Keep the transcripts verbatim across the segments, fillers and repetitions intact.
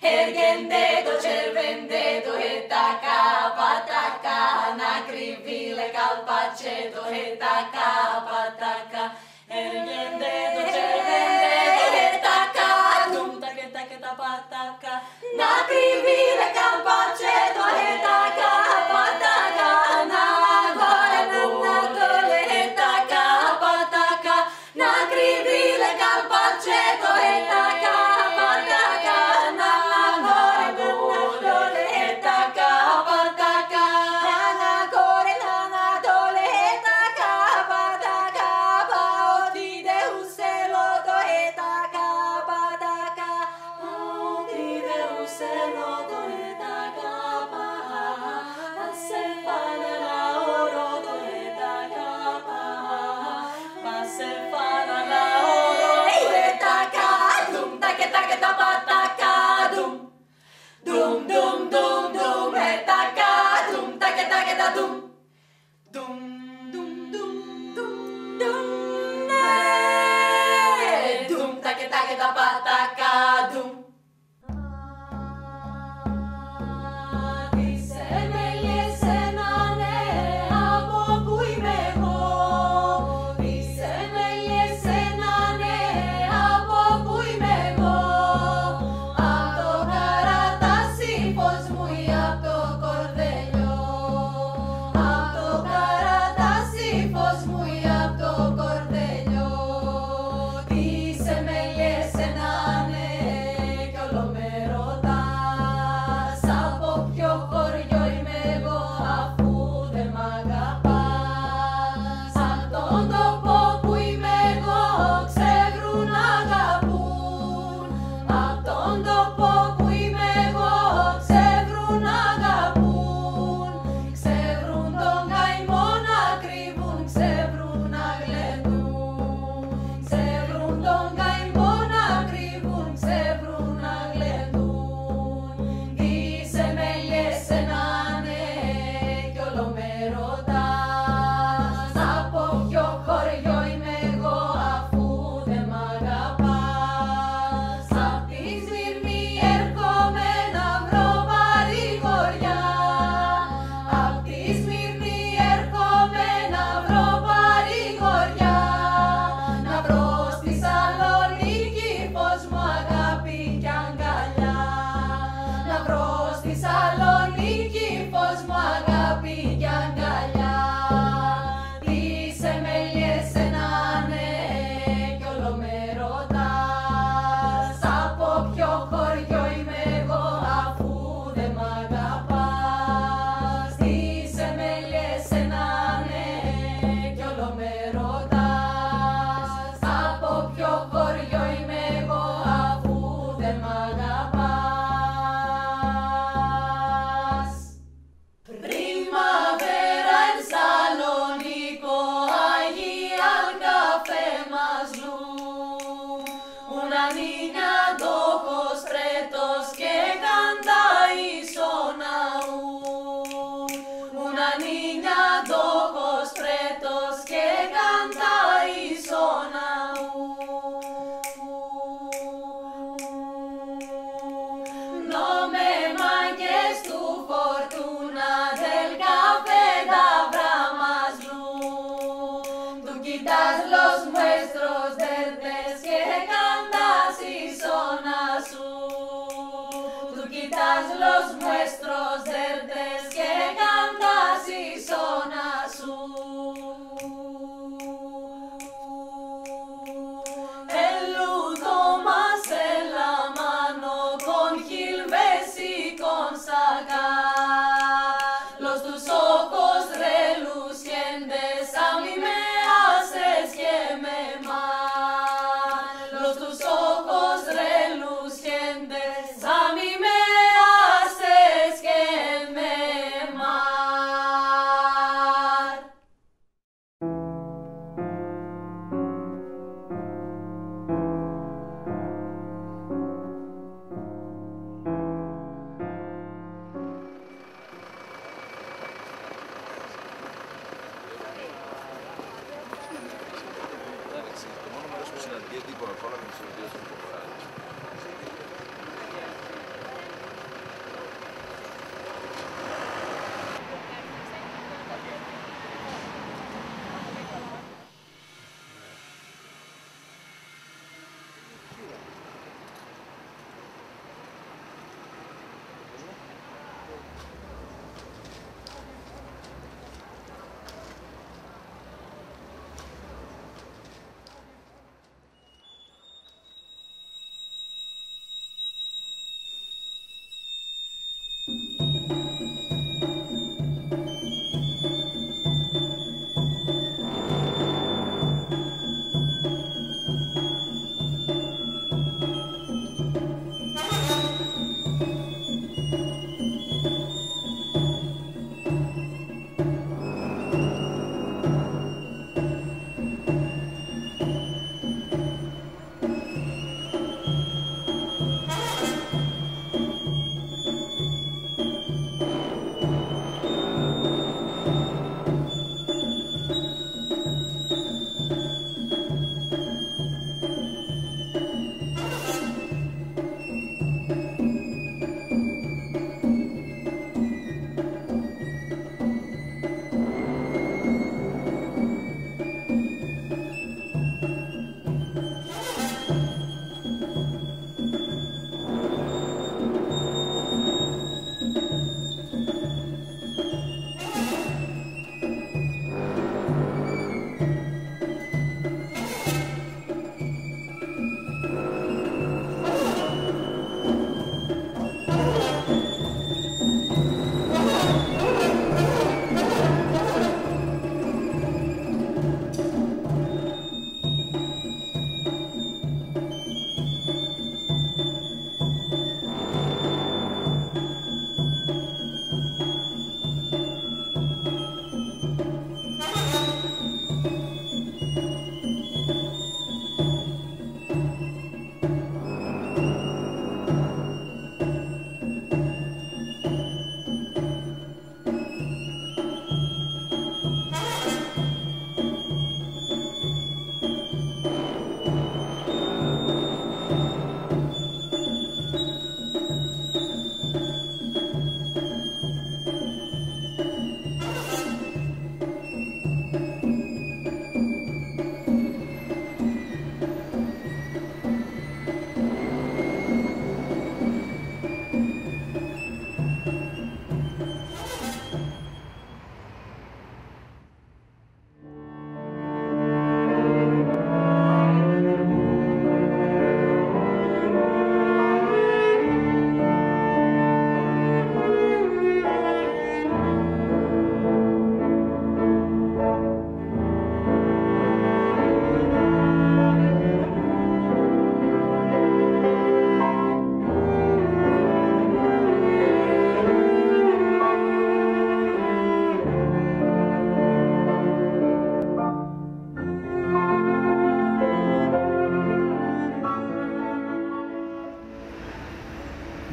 Ergendedo, cervendedo, etaca, pataca, nacrivile, calpacedo, etaca, pataca. Ergendedo, cervendedo, etaca, dum, taca, taca, tapataca, nacrivile, calpacedo, etaca, pataca, nagore, nanatole, etaca, pataca, nacrivile, calpacedo, etaca, pataca, nagore, nanatole, etaca, pataca, nagore, nanatole, etaca, pataca, paotide, uselodo, etaca, pataca, paotide, uselodo, etaca, pataca, asefana la orodo, etaca, pataca, asefana la orodo, etaca, dum, taca, taca, tapataca, dum, dum, dum, dum, dum, etaca, dum, taca, taca, ta, dum, dum, dum, dum, dum, dum, eh, dum, taca, taca, tapataca, dum. Los nuestros verdes que cantas y son azul. El luto más en la mano con Gilbes y con Sagar. Los tus ojos relucientes a mí me haces que me mal. Los tus ojos relucientes a mí me συναντιέται η Coca-Cola με τις οποίες του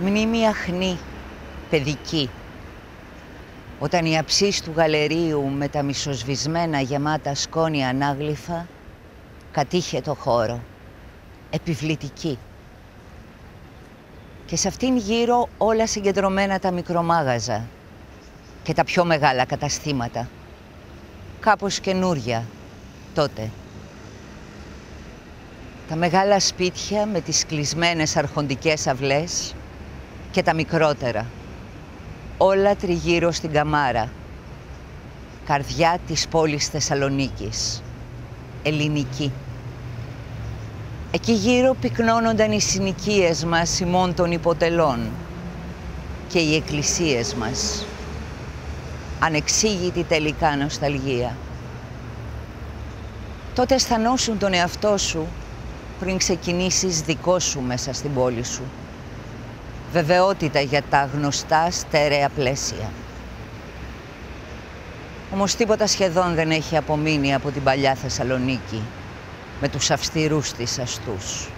μνήμη αχνή, παιδική, όταν η αψής του γαλερίου με τα μισοσβησμένα γεμάτα σκόνη ανάγλυφα κατήχε το χώρο, επιβλητική. Και σε αυτήν γύρω όλα συγκεντρωμένα τα μικρομάγαζα και τα πιο μεγάλα καταστήματα, κάπως καινούρια τότε. Τα μεγάλα σπίτια με τις κλεισμένες αρχοντικές αυλές και τα μικρότερα, όλα τριγύρω στην Καμάρα, καρδιά της πόλης Θεσσαλονίκης, ελληνική. Εκεί γύρω πυκνώνονταν οι συνοικίες μας ημών των υποτελών και οι εκκλησίες μας. Ανεξήγητη τελικά νοσταλγία. Τότε αισθανόσουν τον εαυτό σου πριν ξεκινήσεις δικό σου μέσα στην πόλη σου. Βεβαιότητα για τα γνωστά στέρεα πλαίσια. Όμως τίποτα σχεδόν δεν έχει απομείνει από την παλιά Θεσσαλονίκη, με τους αυστηρούς της αστούς.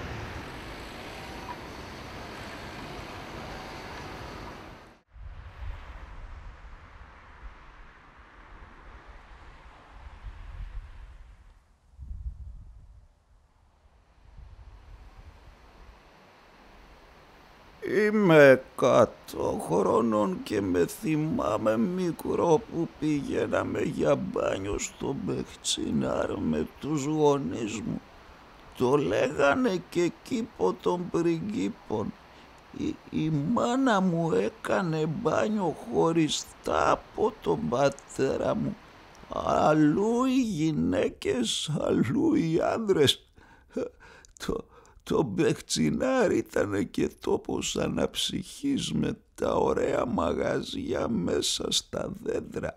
Είμαι κάτω χρόνων και με θυμάμαι μικρό που πηγαίναμε για μπάνιο στο Μπεχτσινάρ με τους γονείς μου. Το λέγανε και κήπο των πριγκίπων. Η, η μάνα μου έκανε μπάνιο χωριστά από τον πατέρα μου. Αλλού οι γυναίκες, αλλού οι άνδρες. Το... Το Μπεχτσινάρ ήταν και τόπος αναψυχής με τα ωραία μαγαζιά μέσα στα δέντρα.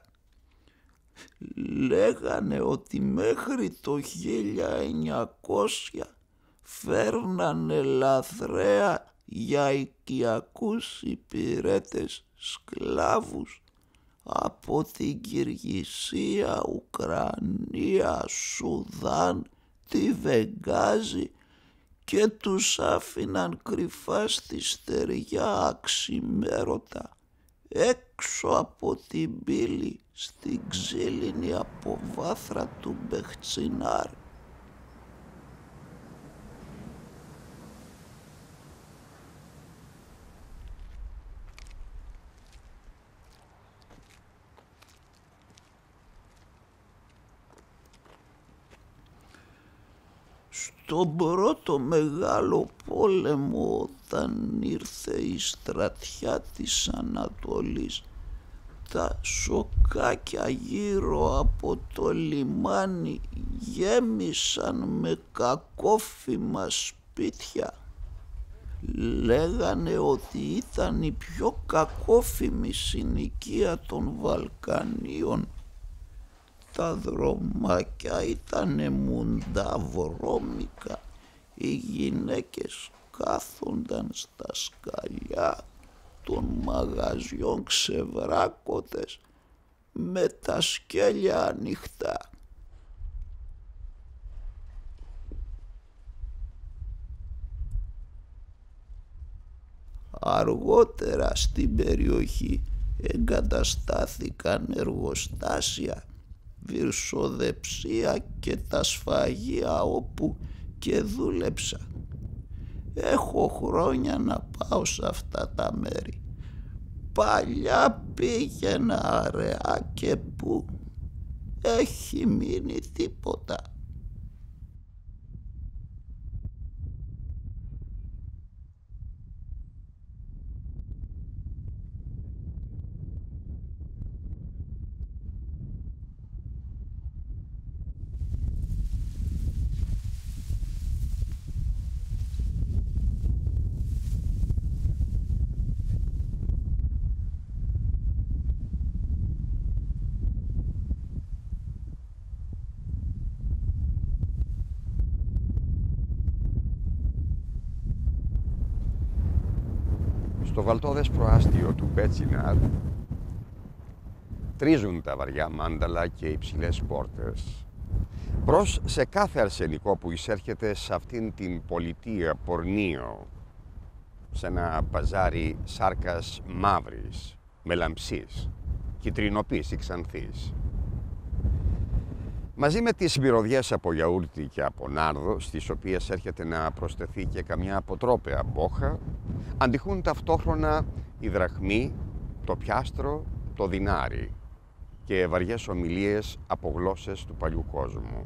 Λέγανε ότι μέχρι το χίλια εννιακόσια φέρνανε λαθρέα για οικιακούς υπηρέτες σκλάβους από την Κυργισία, Ουκρανία, Σουδάν, τη Βεγγάζη και τους άφηναν κρυφά στη στεριά αξιμέρωτα έξω από την πύλη στην ξύλινη αποβάθρα του Μπεχτσινάρ. Στον πρώτο μεγάλο πόλεμο, όταν ήρθε η στρατιά της Ανατολής, τα σοκάκια γύρω από το λιμάνι γέμισαν με κακόφημα σπίτια. Λέγανε ότι ήταν η πιο κακόφημη συνοικία των Βαλκανίων. Τα δρομάκια ήτανε μουνταβρώμικα, οι γυναίκες κάθονταν στα σκαλιά των μαγαζιών ξεβράκωτες με τα σκέλια ανοιχτά. Αργότερα στην περιοχή εγκαταστάθηκαν εργοστάσια, βυρσοδεψία και τα σφαγεία όπου και δούλεψα. Έχω χρόνια να πάω σε αυτά τα μέρη. Παλιά πήγαινα αραιά και που έχει μείνει τίποτα. Στο βαλτόδες προάστιο του Μπεχτσινάρ τρίζουν τα βαριά μάνταλα και οι υψηλές πόρτες. Προς σε κάθε αρσενικό που εισέρχεται σε αυτήν την πολιτεία πορνείο. σε ένα παζάρι σάρκας μαύρης, μελαμψής, κιτρινοπής ή ξανθής. Μαζί με τις μυρωδιές από γιαούρτι και από νάρδο, στις οποίες έρχεται να προσθεθεί και καμιά αποτρόπαια μπόχα, αντιχούν ταυτόχρονα η δραχμή, το πιάστρο, το δινάρι και βαριές ομιλίες από γλώσσες του παλιού κόσμου.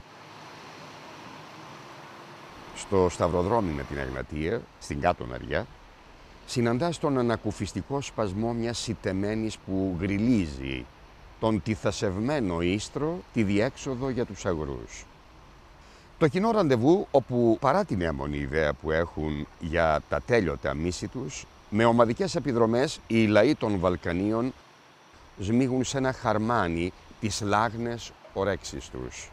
Στο σταυροδρόμι με την Εγνατία, στην κάτω μεριά, συναντάς τον ανακουφιστικό σπασμό μιας σιτεμένης που γριλίζει τον τυθασευμένο ίστρο, τη διέξοδο για τους αγρούς. Το κοινό ραντεβού, όπου παρά την έμμονη ιδέα που έχουν για τα τέλειωτα μίση τους, με ομαδικές επιδρομές οι λαοί των Βαλκανίων σμίγουν σε ένα χαρμάνι τις λάγνες ορέξεις τους.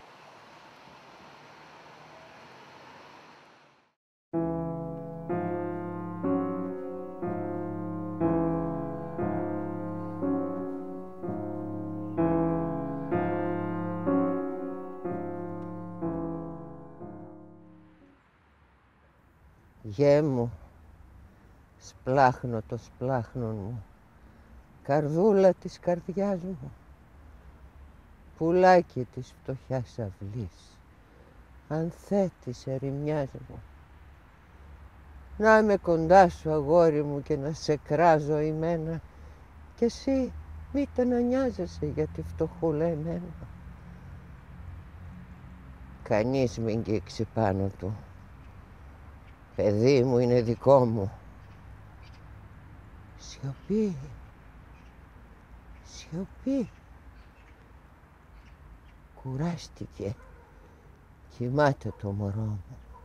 Γε μου, σπλάχνω το σπλάχνον μου, καρδούλα της καρδιάς μου, πουλάκι της φτωχιάς αυλής, ανθέ της ερημιάς μου. Να είμαι κοντά σου, αγόρι μου, και να σε κράζω ημένα, κι εσύ μήτε να νοιάζεσαι για τη φτωχούλα εμένα. Κανείς μην αγγίξει πάνω του. Παιδί μου είναι δικό μου. Σιωπή, σιωπή. Κουράστηκε, κοιμάται το μωρό μου.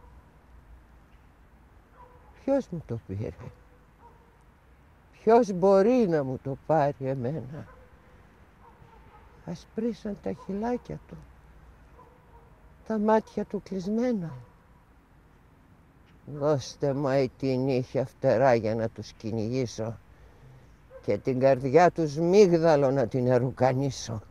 Ποιος μου το πήρε, ποιος μπορεί να μου το πάρει εμένα. Ασπρίσαν τα χειλάκια του, τα μάτια του κλεισμένα. Δώστε μου την νύχια φτερά για να τους κυνηγήσω και την καρδιά τους μίγδαλο να την ερουκανίσω.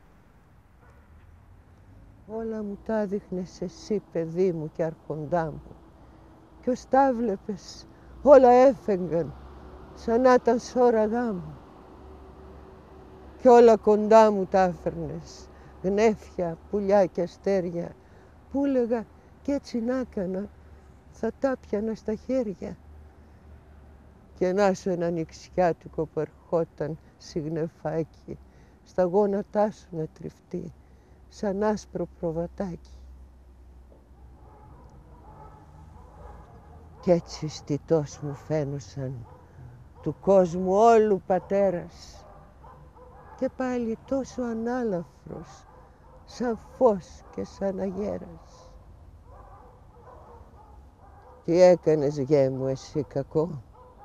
Όλα μου τα δείχνες εσύ, παιδί μου και αρχοντά μου, κι ως τα βλέπες όλα έφεγγαν σαν να ήταν σώραγά μου. Κι όλα κοντά μου τα έφερνες, γνέφια, πουλιά και αστέρια, που έλεγα κι έτσι να έκανα, θα τα πιανα στα χέρια. Και να σου ένα νηξιάτικο που ερχόταν συγνεφάκι, στα γόνατά σου να τριφτεί, σαν άσπρο προβατάκι. Κι έτσι στιτός μου φαίνουσαν του κόσμου όλου πατέρας, και πάλι τόσο ανάλαφρος, σαν φως και σαν αγέρας. Τι έκανες, γέ μου, εσύ κακό?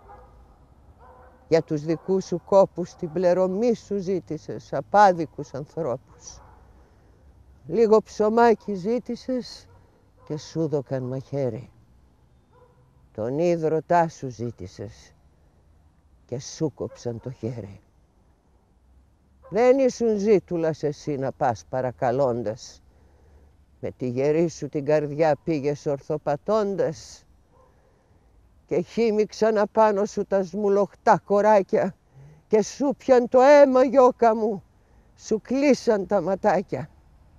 Για τους δικούς σου κόπους την πληρωμή σου ζήτησες, απάδικους ανθρώπους. Λίγο ψωμάκι ζήτησες και σου δώκαν μαχαίρι. Τον ίδρωτά σου ζήτησες και σου κόψαν το χέρι. Δεν ήσουν ζήτουλας εσύ να πας παρακαλώντας. Με τη γερή σου την καρδιά πήγες ορθοπατώντας και χύμιξαν απάνω σου τα σμουλοχτά κοράκια και σου πιαν το αίμα, γιώκα μου, σου κλείσαν τα ματάκια.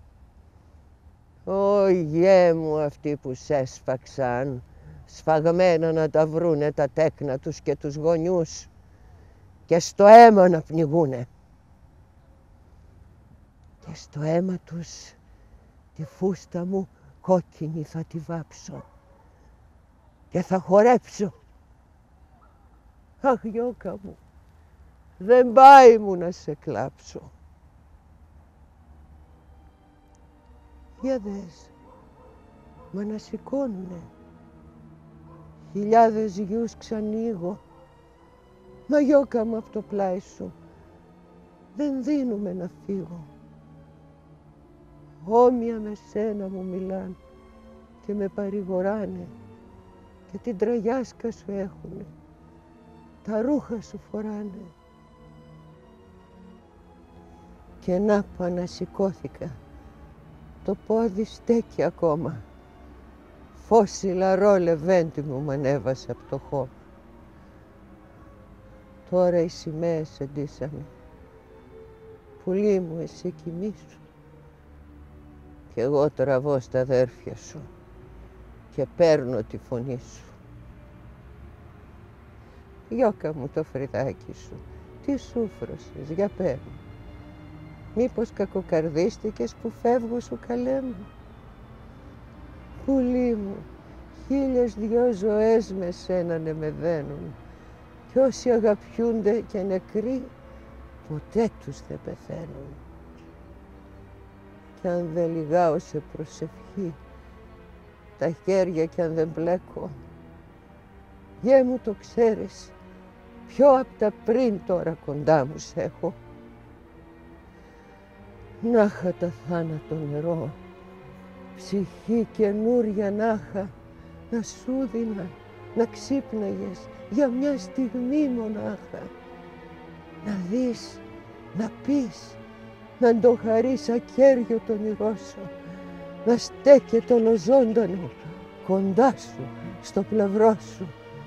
Ω γέ μου, αυτοί που σ' έσφαξαν, σφαγμένα να τα βρούνε τα τέκνα τους και τους γονιούς και στο αίμα να πνιγούνε. Και στο αίμα τους τη φούστα μου κόκκινη θα τη βάψω και θα χορέψω. Αχ, γιώκα μου, δεν πάει μου να σε κλάψω. Για δες, μα να σηκώνουνε. Χιλιάδες γιους ξανοίγω. Μα γιώκα μου από το πλάι σου, δεν δίνουμε να φύγω. Όμοια με σένα μου μιλάν και με παρηγοράνε και την τραγιάσκα σου έχουνε, τα ρούχα σου φοράνε. Και να που ανασηκώθηκα, το πόδι στέκει ακόμα. φως ηλαρό λεβέντη μου μ' ανέβασε από το χώμα. Τώρα οι σημαίες εντύσανε. Πουλί μου, εσύ κοιμήσου. Κι εγώ τραβώ στα αδέρφια σου και παίρνω τη φωνή σου. Γιώκα μου το φρυδάκι σου, τι σούφρωσες, για πέ μου. Μήπως κακοκαρδίστηκες που φεύγω σου, καλέ μου? Πουλί μου, χίλιες δυο ζωές με σένανε με δένουν, κι όσοι αγαπιούνται και νεκροί, ποτέ τους δεν πεθαίνουν. Κι αν δεν λυγάω σε προσευχή, τα χέρια κι αν δεν μπλέκω, γε μου το ξέρεις, πιο απ' τα πριν τώρα κοντά μου σ' έχω. Νάχα τα θάνατο νερό, ψυχή καινούρια νάχα, να σου δίνα, να ξύπναγες για μια στιγμή μονάχα. Να δεις, να πεις, να το χαρείς ακέραιο το όνειρό σου, να στέκεται ολοζώντανο κοντά σου, στο πλευρό σου.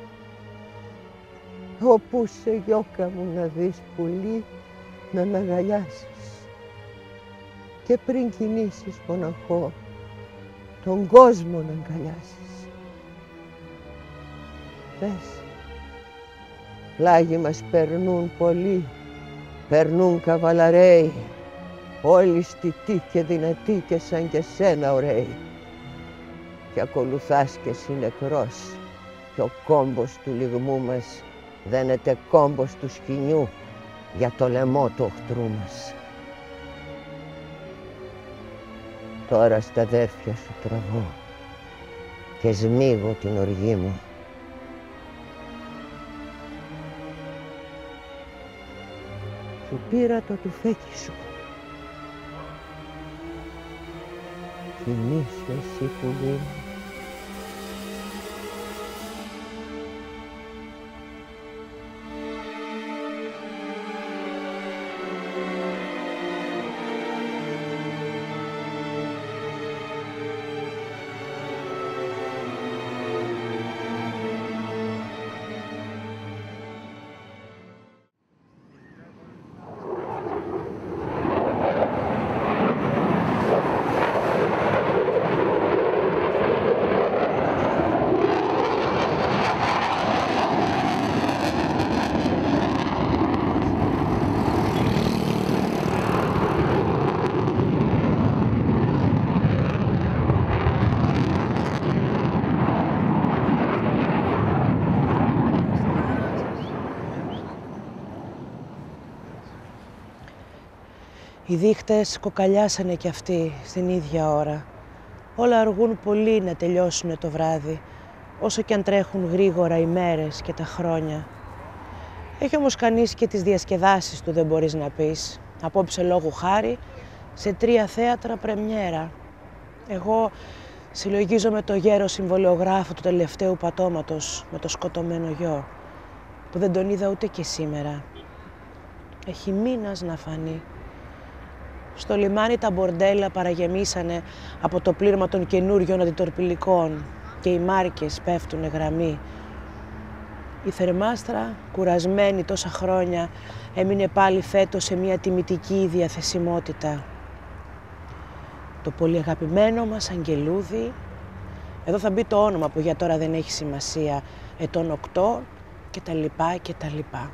Όπου σε γιώκα μου να δεις πουλί, να μ' αγκαλιάσεις και πριν κινήσεις μοναχό, τον κόσμο να αγκαλιάσεις. Πες, πλάγι μας περνούν πολλοί, περνούν καβαλαρέοι, όλοι στιτοί και δυνατοί και σαν και σένα ωραίοι. Και ακολουθάς και εσύ νεκρός, και ο κόμπος του λυγμού μας δένεται κόμπος του σκοινιού για το λαιμό του οχτρού μας. Τώρα στα αδέρφια σου τραβώ και σμίγω την οργή μου. Σου πήρα το τουφέκι σου. Κοιμήσου εσύ πουλί μου. Οι δείχτες κοκαλιάσανε κι αυτοί στην ίδια ώρα. Όλα αργούν πολύ να τελειώσουνε το βράδυ, όσο κι αν τρέχουν γρήγορα οι μέρες και τα χρόνια. Έχει όμως κανείς και τις διασκεδάσεις του, δεν μπορείς να πεις. Απόψε λόγου χάρη, σε τρία θέατρα πρεμιέρα. Εγώ συλλογίζομαι το γέρο συμβολιογράφο του τελευταίου πατώματος με το σκοτωμένο γιο, που δεν τον είδα ούτε και σήμερα. Έχει μήνας να φανεί. Στο λιμάνι τα μπορντέλα παραγεμίσανε από το πλήρωμα των καινούριων αντιτορπιλικών και οι μάρκες πέφτουνε γραμμή. Η θερμάστρα, κουρασμένη τόσα χρόνια, έμεινε πάλι φέτος σε μια τιμητική διαθεσιμότητα. Το πολύ αγαπημένο μας αγγελούδι, εδώ θα μπει το όνομα που για τώρα δεν έχει σημασία, ετών οκτώ και τα λοιπά και τα λοιπά.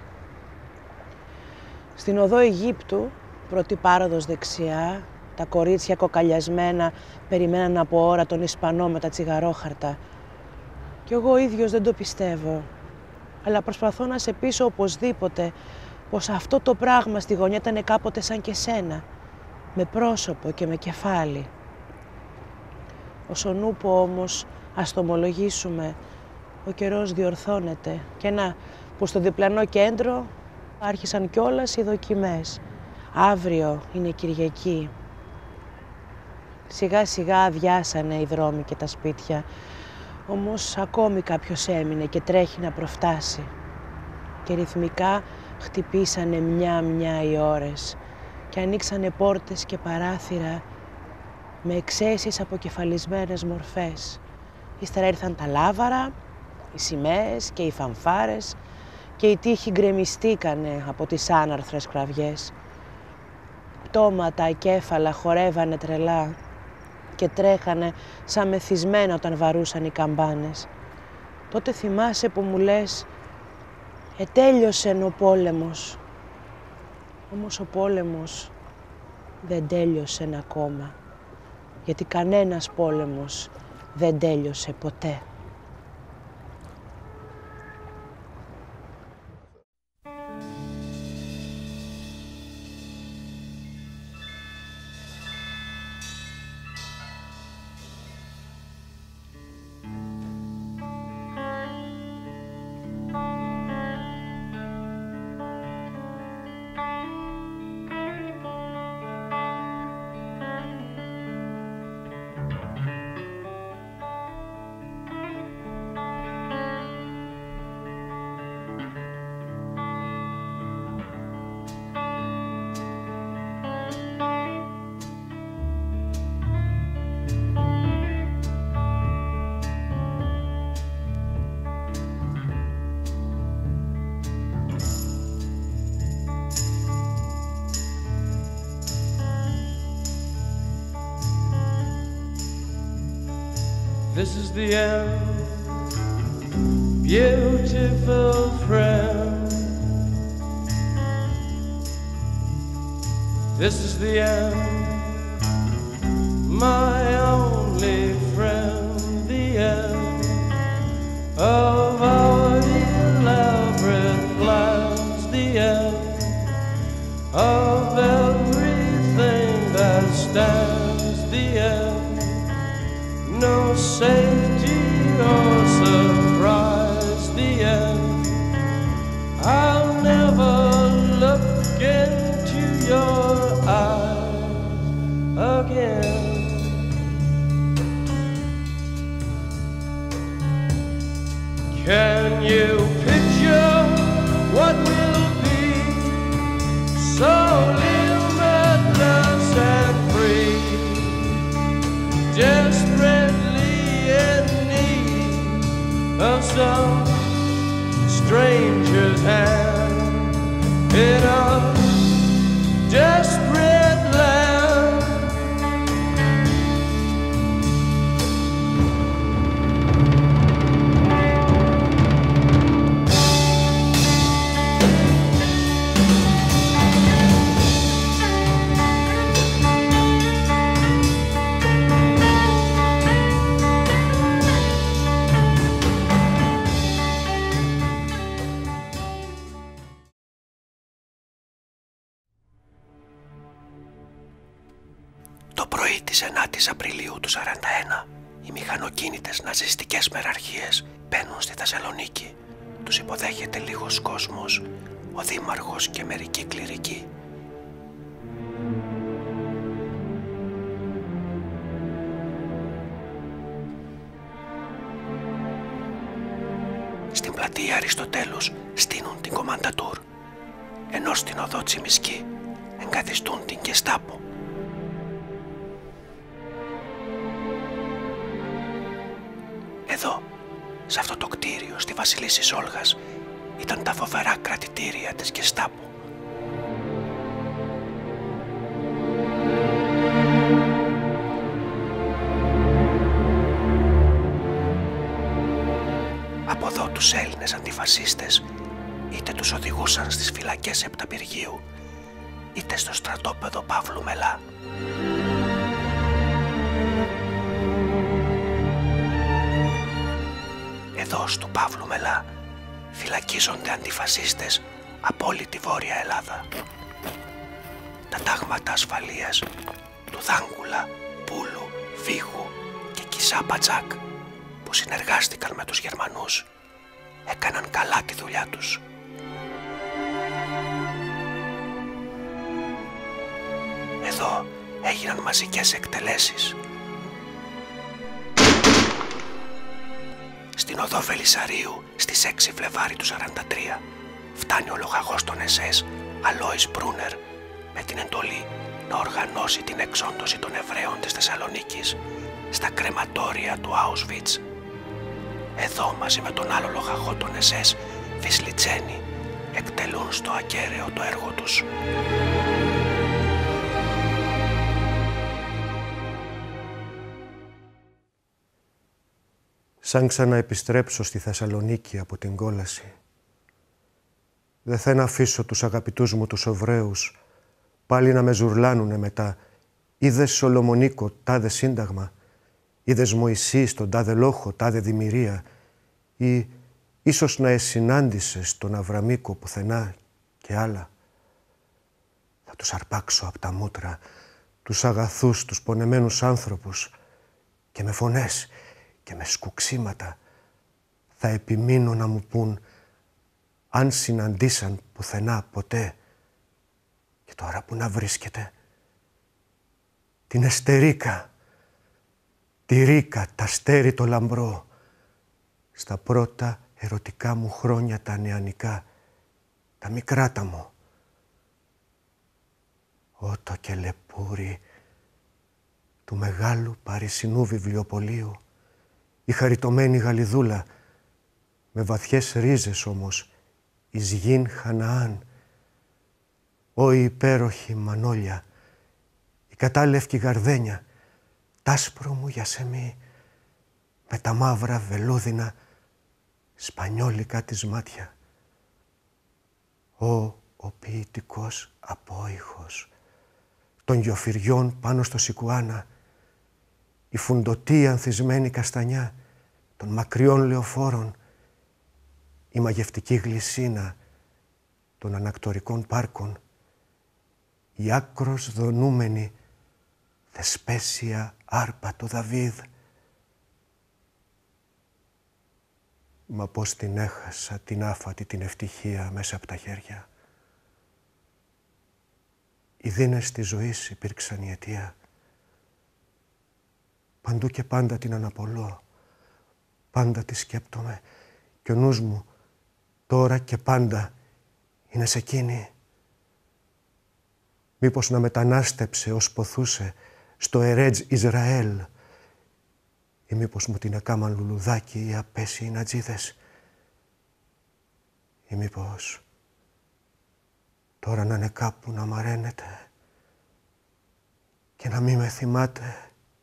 Στην οδό Αιγύπτου, πρώτη πάροδος δεξιά, τα κορίτσια κοκαλιασμένα περιμέναν από ώρα τον Ισπανό με τα τσιγαρόχαρτα. Κι εγώ ίδιος δεν το πιστεύω, αλλά προσπαθώ να σε πείσω οπωσδήποτε πως αυτό το πράγμα στη γωνιά ήταν κάποτε σαν και σένα, με πρόσωπο και με κεφάλι. Όσον ούπο όμως, ας το ομολογήσουμε, ο καιρός διορθώνεται και να που στο διπλανό κέντρο άρχισαν κιόλας οι δοκιμές. Αύριο είναι Κυριακή. Σιγά σιγά αδειάσανε οι δρόμοι και τα σπίτια, όμως ακόμη κάποιος έμεινε και τρέχει να προφτάσει. Και ρυθμικά χτυπήσανε μια-μια οι ώρες και ανοίξανε πόρτες και παράθυρα με εξαίσιες αποκεφαλισμένες μορφές. Ύστερα ήρθαν τα λάβαρα, οι σημαίες και οι φανφάρες και οι τοίχοι γκρεμιστήκανε από τις άναρθρες κραυγές. Πτώματα, κέφαλα χορεύανε τρελά και τρέχανε σαν μεθυσμένα όταν βαρούσαν οι καμπάνες. Τότε θυμάσαι που μου λες «Ετέλειωσεν ο πόλεμος». Όμως ο πόλεμος δεν τέλειωσε ακόμα, γιατί κανένας πόλεμος δεν τέλειωσε ποτέ. This is the end, beautiful friend. This is the end, my only friend. The end of our elaborate plans. The end of everything that stands. The end. No safety or surprise, the end. I'll never look into your eyes again. Can you picture what will be so limitless and free? Desperately in need of some stranger's hand in a desperate land. Το πρωί της ενάτης Απριλίου του σαράντα ένα, οι μηχανοκίνητες ναζιστικές μεραρχίες μπαίνουν στη Θεσσαλονίκη. Τους υποδέχεται λίγος κόσμος, ο δήμαρχος και μερικοί κληρικοί. Στην πλατεία Αριστοτέλους στείνουν την Κομμαντατούρ, ενώ στην οδό Τσιμισκή εγκαθιστούν την Γκεστάπο. Εδώ, σε αυτό το κτίριο στη Βασιλίσσης Όλγας, ήταν τα φοβερά κρατητήρια της Γκεστάπο. Από εδώ τους Έλληνες αντιφασίστες είτε τους οδηγούσαν στις φυλακές Επταπυργίου, είτε στο στρατόπεδο Παύλου Μελά. Εδώ του Παύλου Μελά φυλακίζονται αντιφασίστες από όλη τη Βόρεια Ελλάδα. Τα τάγματα ασφαλείας του Δάγκουλα, Πούλου, Βίχου και Κισά Πατζάκ, που συνεργάστηκαν με τους Γερμανούς, έκαναν καλά τη δουλειά τους. Εδώ έγιναν μαζικές εκτελέσεις. Στην οδό Βελισσαρίου στις έξι Φλεβάρι του σαράντα τρία φτάνει ο λοχαγός των ες ες Αλόης Μπρούνερ με την εντολή να οργανώσει την εξόντωση των Εβραίων της Θεσσαλονίκης στα κρεματόρια του Auschwitz εδώ μαζί με τον άλλο λοχαγό των ες ες, Βυσλιτσένη, εκτελούν στο ακέραιο το έργο τους. Σαν ξαναεπιστρέψω στη Θεσσαλονίκη από την κόλαση, δεν θα να αφήσω τους αγαπητούς μου τους Εβραίους πάλι να με ζουρλάνουνε μετά. Είδες Σολομονίκο, τάδε σύνταγμα, είδες Μωυσή στον τάδε λόχο, τάδε δημιουργία, ή ίσως να εσυνάντησες τον Αβραμίκο πουθενά και άλλα. Θα τους αρπάξω από τα μούτρα, τους αγαθούς, τους πονεμένους άνθρωπους, και με φωνές και με σκουξίματα θα επιμείνω να μου πούν αν συναντήσαν πουθενά ποτέ. Και τώρα που να βρίσκεται την Εστερίκα, τη Ρίκα, τα αστέρι το λαμπρό, στα πρώτα ερωτικά μου χρόνια τα νεανικά, τα μικράτα μου. Ότο και λεπούρι του μεγάλου παρισινού βιβλιοπωλείου, η χαριτωμένη Γαλιδούλα, με βαθιές ρίζες όμως, εις γην Χαναάν, Ω η υπέροχη Μανόλια, η κατάλευκη γαρδένια, τάσπρο μου γιασεμί, με τα μαύρα βελούδινα σπανιόλικα της μάτια. Ω ο ποιητικός απόϊχος των γιοφυριών πάνω στο Σικουάνα, η φουντωτή ανθισμένη καστανιά των μακριών λεωφόρων, η μαγευτική γλυσίνα των ανακτορικών πάρκων, η άκρος δονούμενη θεσπέσια άρπα του Δαβίδ. Μα πώς την έχασα την άφατη την ευτυχία μέσα από τα χέρια. Οι δίνες της ζωής υπήρξαν η αιτία. Παντού και πάντα την αναπολώ, πάντα τη σκέπτομαι και ο νους μου τώρα και πάντα είναι σε εκείνη. Μήπως να μετανάστεψε ως ποθούσε στο Ερέτζ Ισραήλ, ή μήπως μου την εκάμαν λουλουδάκι ή απέσιοι νατζίδες, ή μήπως τώρα να είναι κάπου να μαραίνεται και να μη με θυμάται.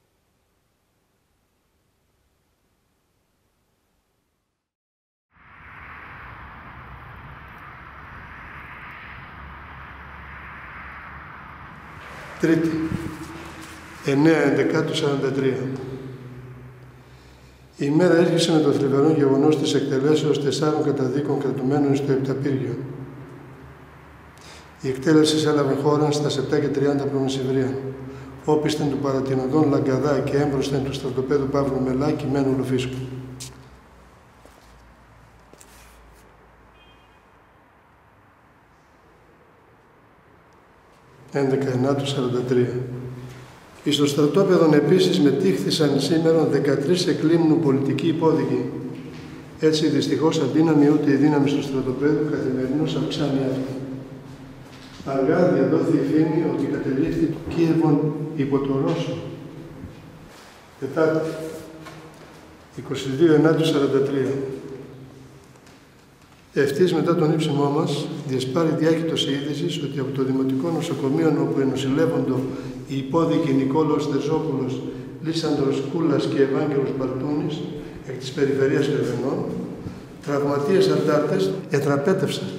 Τρίτη, εννέα Ενδεκάτου σαράντα τρία. Η ημέρα έρχεσαι με το θλιβερό γεγονός της εκτελέσεως τεσσάρων καταδίκων κρατουμένων στο Επταπύργιο. Η εκτέλεση έλαβε χώρα στα επτά και τριάντα π.Μ. όπισθεν του παρατηνοδόν Λαγκαδά και έμπροσθεν του στρατοπέδου Παύλου Μελά κειμένου Λουφίσκου. έντεκα Ενάτου σαράντα τρία. Εις το στρατόπεδον επίσης μετήχθησαν σήμερα δεκατρείς εκλήμνου πολιτικοί υπόδικοι. Έτσι δυστυχώς αδύναμη ούτε η δύναμη του στρατοπέδου καθημερινώς αυξάνει αυτή. Αργά διαδόθη η φήμη ότι κατελήφθη το Κίεβον υπό το Ρώσο. Τετάρτη, είκοσι δύο Ενάτου σαράντα τρία. Ευτής μετά τον ύψιμό μας, διεσπάρει διάχυτος η είδηση ότι από το Δημοτικό Νοσοκομείο όπου ενοσηλεύοντο οι υπόδικοι Νικόλαος Δεζόπουλος, Λίσανδρος Κούλας και Ευάγγελος Μπαρτούνης, εκ της περιφερείας Ρεβενών, τραυματίες αντάρτες ετραπέτευσαν.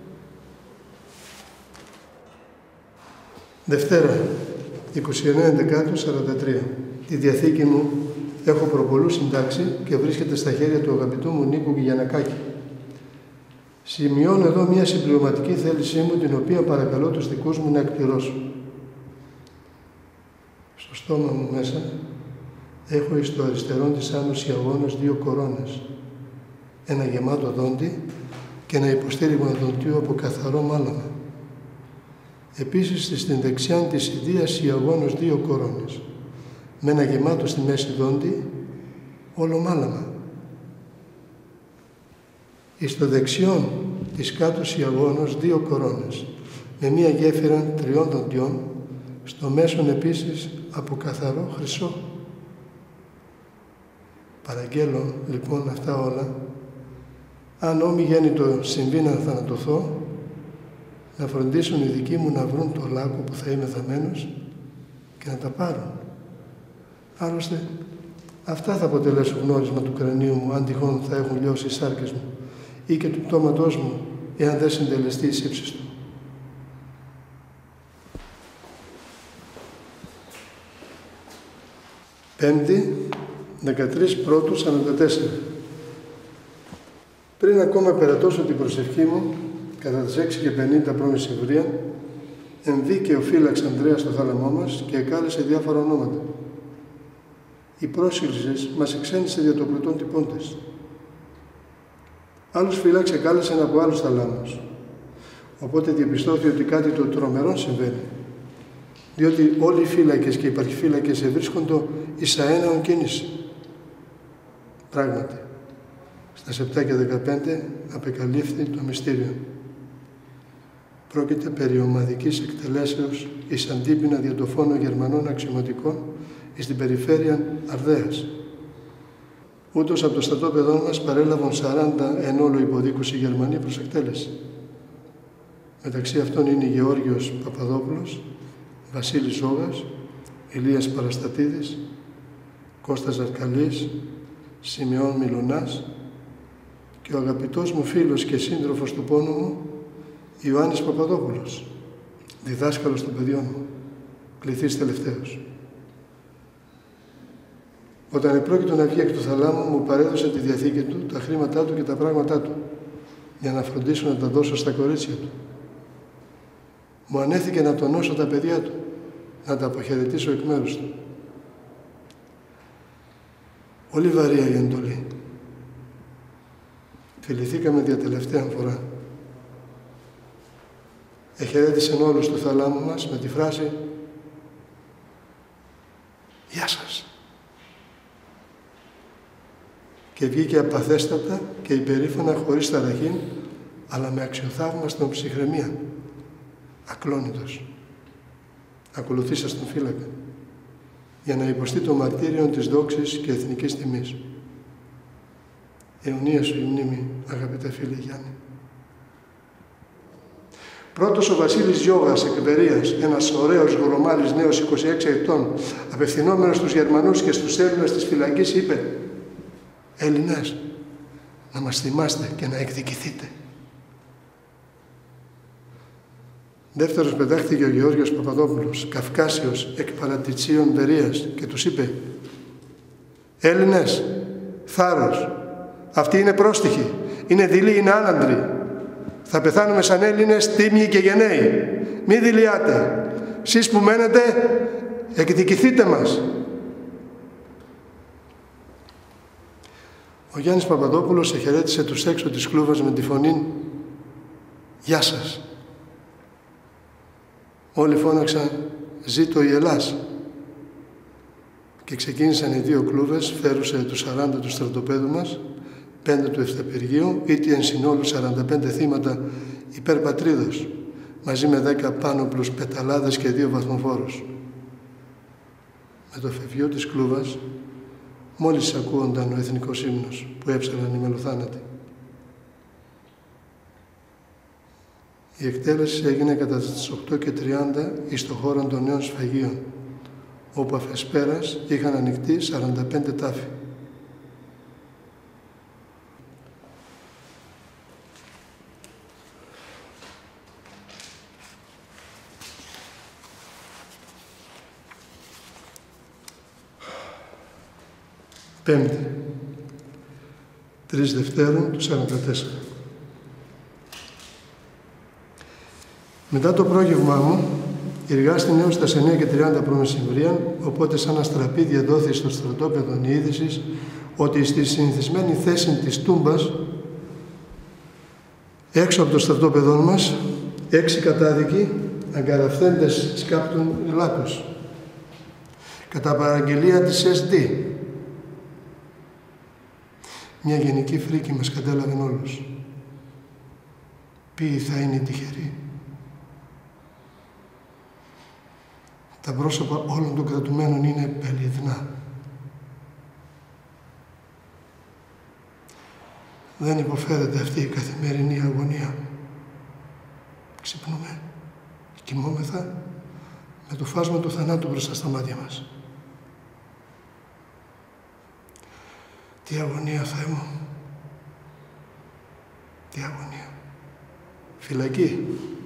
Δευτέρα, είκοσι εννέα Ενδεκάτου σαράντα τρία. Τη διαθήκη μου έχω προπολού συντάξει και βρίσκεται στα χέρια του αγαπητού μου Νίκου Γιαννακάκη. Σημειώνω εδώ μια συμπληρωματική θέλησή μου, την οποία παρακαλώ τους δικούς μου να εκπληρώσω. Στο στόμα μου μέσα έχω εις το αριστερόν της άμμος αγώνας δύο κορώνες, ένα γεμάτο δόντι και ένα υποστήριγμα δοντίου από καθαρό μάλαμα. Επίσης στην δεξιά της ιδίας η αγώνος δύο κορώνες, με ένα γεμάτο στη μέση δόντι, όλο μάλαμα. Εις το δεξιόν της κάτω αγώνος δύο κορώνες, με μία γέφυρα τριών δοντιών, στο μέσον επίσης από καθαρό χρυσό. Παραγγέλω λοιπόν αυτά όλα, αν όμοι γέννητο συμβεί να θανατωθώ, να φροντίσουν οι δικοί μου να βρουν το λάκκο που θα είμαι θαμμένος και να τα πάρουν. Άλλωστε, αυτά θα αποτελέσουν γνώρισμα του κρανίου μου, αν τυχόν θα έχουν λιώσει οι σάρκες μου, ή και του πτώματός μου, εάν δεν συντελεστεί η σύψης του. Πέμπτη, δεκατρείς Πρώτου σαράντα τέσσερα. Πριν ακόμα περατώσω την προσευχή μου, κατά τις έξι και πενήντα π.Μ. εμβήκε ο φύλαξ Ανδρέας στο θάλαμό μας και εκάλεσε διάφορα ονόματα. Οι πρόσκλησες μας εξένησε δια το πλουτών τυπώντες. Άλλους φύλαξ εκάλεσαν από άλλους θαλάμους. Οπότε διαπιστώθηκε ότι κάτι το τρομερό συμβαίνει. Διότι όλοι οι φύλακες και οι υπαρχιφύλακες ευρίσκοντο εις αέναον κίνηση. Πράγματι, στα επτά και δεκαπέντε απεκαλύφθη το μυστήριο. Πρόκειται περί ομαδικής εκτελέσεως εις αντίπεινα δια το φόνο Γερμανών αξιωματικών εις την περιφέρεια Αρδέας. Ούτως από το στρατόπεδό μας παρέλαβαν σαράντα εν όλο υποδίκους οι Γερμανοί προς εκτέλεση. Μεταξύ αυτών είναι Γεώργιος Παπαδόπουλος, Βασίλης Ζώγας, Ηλίας Παραστατίδης, Κώστας Ζαρκαλής, Σημειών Μιλωνάς και ο αγαπητός μου φίλος και σύντροφος του πόνου μου, Ιωάννης Παπαδόπουλος, διδάσκαλος των παιδιών μου, κληθής τελευταίος. Όταν επρόκειτο να βγει εκ του θαλάμου, μου παρέδωσε τη διαθήκη του, τα χρήματά του και τα πράγματά του, για να φροντίσω να τα δώσω στα κορίτσια του. Μου ανέθηκε να τονώσω τα παιδιά του, να τα αποχαιρετήσω εκ μέρους του. Πολύ βαριά η εντολή. Φιληθήκαμε δια τελευταία φορά. Εχαιρέτησεν όλους του θαλάμου μας με τη φράση «Γεια σας» και βγήκε απαθέστατα και υπερήφανα χωρίς ταραχήν, αλλά με αξιοθαύμαστον ψυχραιμία, ακλόνητος. Ακολουθήσα στον φύλακα, για να υποστεί το μαρτύριο της δόξης και εθνικής τιμής. Αιωνία σου η μνήμη, αγαπητέ φίλε Γιάννη. Πρώτος ο Βασίλης Γιώγας εκ Βερίας, ένας ωραίος γορομάλης νέος είκοσι έξι ετών, απευθυνόμενος στους Γερμανούς και στους Έλληνες της φυλακής, είπε «Έλληνες, να μας θυμάστε και να εκδικηθείτε». Δεύτερος πετάχτηκε ο Γεώργιος Παπαδόπουλος, Καυκάσιος εκ Παρατητσίων Βερίας, και τους είπε «Έλληνες, θάρρος, αυτοί είναι πρόστιχοι, είναι δειλοί, είναι άναντροι. Θα πεθάνουμε σαν Έλληνες, τίμιοι και γενναίοι. Μη δειλιάτε. Σεις που μένετε, εκδικηθείτε μας». Ο Γιάννης Παπαδόπουλος εχαιρέτησε τους έξω της κλούβας με τη φωνή «Γεια σας». Όλοι φώναξαν «Ζήτω η Ελλάς» και ξεκίνησαν οι δύο κλούβες, φέρουσε τους σαράντα του στρατοπέδου μας, πέντε του Ευταπηργείου, ήτι εν συνόλου σαράντα πέντε θύματα υπέρ πατρίδος, μαζί με δέκα πάνωπλους πεταλάδες και δύο βαθμοφόρους. Με το φευγείο της κλούβας, μόλις ακούονταν ο εθνικός ύμνος που έψαλαν οι μελοθάνατοι. Η εκτέλεση έγινε κατά τις οκτώ και τριάντα εις το χώρο των νέων σφαγείων, όπου αφεσπέρας είχαν ανοιχτεί σαράντα πέντε τάφοι. Πέμπτη, τρεις Δευτέρου του σαράντα τέσσερα. Μετά το πρόγευμά μου, εργάστη έως τα εννιά και τριάντα π.Μ. οπότε σαν αστραπή διαδόθη στο στρατόπεδο η είδηση ότι στη συνηθισμένη θέση της τούμπας, έξω από το στρατόπεδό μας, έξι κατάδικοι αγκαραφθέντες σκάπτουν λάκκους. Κατά παραγγελία της ες ντι. Μια γενική φρίκη μας κατέλαβε όλους. Ποιοι θα είναι οι τυχεροί. Τα πρόσωπα όλων των κρατουμένων είναι πελιδνά. δεν υποφέρεται αυτή η καθημερινή αγωνία. Ξυπνούμε, κοιμόμεθα με το φάσμα του θανάτου μπροστά στα μάτια μας. Τι αγωνία, Θεέ μου. Τι αγωνία. Φυλακή.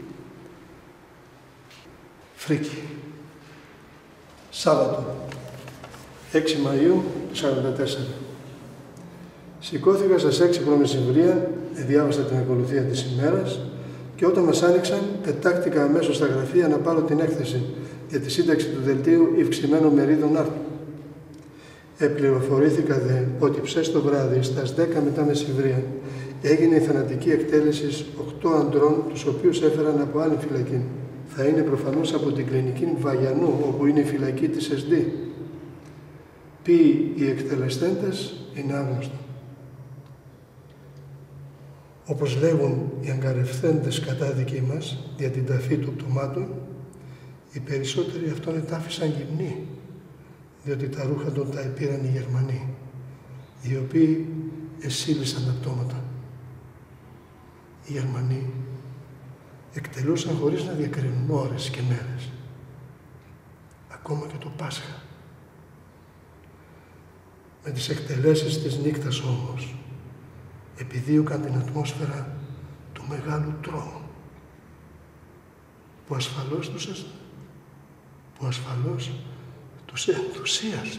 Φρίκη. Σάββατο, έξι Μαΐου του σαράντα τέσσερα. Σηκώθηκα στις έξι π.μ, διάβασα την ακολουθία της ημέρας και όταν μας άνοιξαν, πετάχτηκα αμέσως στα γραφεία να πάρω την έκθεση για τη σύνταξη του δελτίου ευξημένων μερίδων άρτου. Επληροφορήθηκα δε ότι ψες το βράδυ, στις δέκα μετά μεσημβρία, έγινε η θανατική εκτέλεση οκτώ αντρών, τους οποίους έφεραν από άλλη φυλακή. Θα είναι προφανώς από την κλινική Βαγιανού, όπου είναι η φυλακή της ες ντι. Ποιοι οι εκτελεστέντες είναι άγνωστο. Όπως λέγουν οι αγκαρευθέντες κατάδικοι μας για την ταφή του πτωμάτων, οι περισσότεροι αυτόν ετάφησαν γυμνοί, διότι τα ρούχα των τα επήραν οι Γερμανοί, οι οποίοι εσύλισαν τα πτώματα. Οι Γερμανοί εκτελούσαν χωρίς να διακρίνουν ώρες και μέρες, ακόμα και το Πάσχα. Με τις εκτελέσεις της νύχτας όμως, επιδίωκαν την ατμόσφαιρα του μεγάλου τρόμου, που ασφαλώς τους, που ασφαλώς τους ενθουσίασε.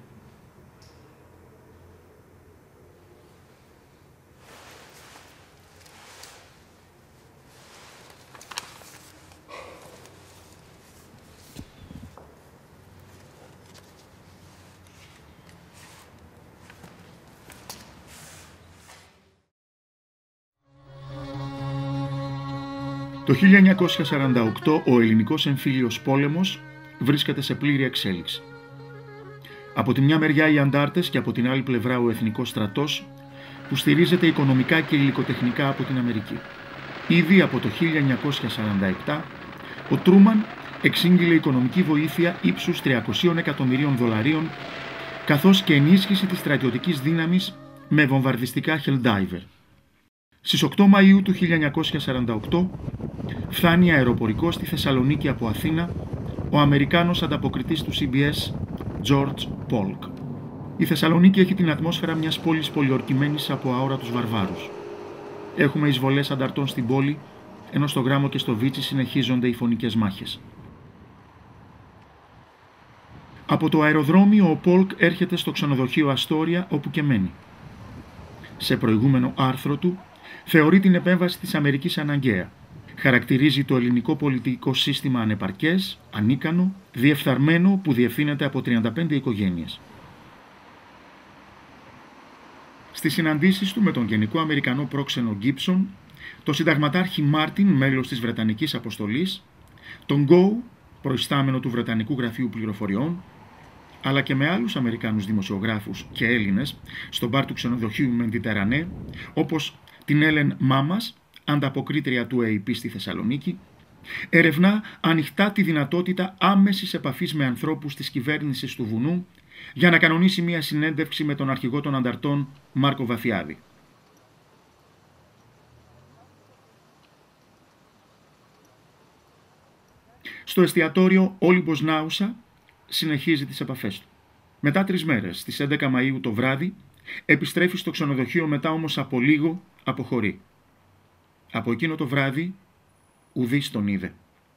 Το χίλια εννιακόσια σαράντα οκτώ ο ελληνικός εμφύλιος πόλεμος βρίσκεται σε πλήρη εξέλιξη. Από τη μια μεριά οι αντάρτες και από την άλλη πλευρά ο εθνικός στρατός που στηρίζεται οικονομικά και υλικοτεχνικά από την Αμερική. Ήδη από το χίλια εννιακόσια σαράντα επτά ο Τρούμαν εξήγηλε οικονομική βοήθεια ύψους τριακοσίων εκατομμυρίων δολαρίων καθώς και ενίσχυση της στρατιωτικής δύναμης με βομβαρδιστικά Helldiver. Στις οκτώ Μαΐου του χίλια εννιακόσια σαράντα οκτώ φτάνει αεροπορικός στη Θεσσαλονίκη από Αθήνα ο Αμερικάνος ανταποκριτής του σι μπι ες George Polk. Η Θεσσαλονίκη έχει την ατμόσφαιρα μιας πόλης πολιορκημένης από αόρατους βαρβάρους. Έχουμε εισβολές ανταρτών στην πόλη, ενώ στο Γράμμο και στο Βίτσι συνεχίζονται οι φωνικές μάχες. Από το αεροδρόμιο ο Πολκ έρχεται στο ξενοδοχείο Αστόρια όπου και μένει. Σε προηγούμενο άρθρο του θεωρεί την επέμβαση της Αμερικής αναγκαία. Χαρακτηρίζει το ελληνικό πολιτικό σύστημα ανεπαρκές, ανίκανο, διεφθαρμένο που διευθύνεται από τριάντα πέντε οικογένειες. Στις συναντήσεις του με τον Γενικό Αμερικανό πρόξενο Γκίψον, τον συνταγματάρχη Μάρτιν, μέλος της Βρετανικής Αποστολής, τον Γκόου, προϊστάμενο του Βρετανικού Γραφείου Πληροφοριών, αλλά και με άλλους Αμερικάνους δημοσιογράφους και Έλληνες στο μπαρ του ξενοδοχείου Μεντιτερανέ, όπως την Έλεν Μάμας, ανταποκρίτρια του έι πι στη Θεσσαλονίκη, ερευνά ανοιχτά τη δυνατότητα άμεσης επαφής με ανθρώπους της κυβέρνησης του Βουνού για να κανονίσει μια συνέντευξη με τον αρχηγό των ανταρτών Μάρκο Βαθιάδη. Στο εστιατόριο Όλυμπος Νάουσα συνεχίζει τις επαφές του. Μετά τρεις μέρες, στις έντεκα Μαΐου το βράδυ, επιστρέφει στο ξενοδοχείο, μετά όμως από λίγο αποχωρεί. Από εκείνο το βράδυ ουδής τον είδε.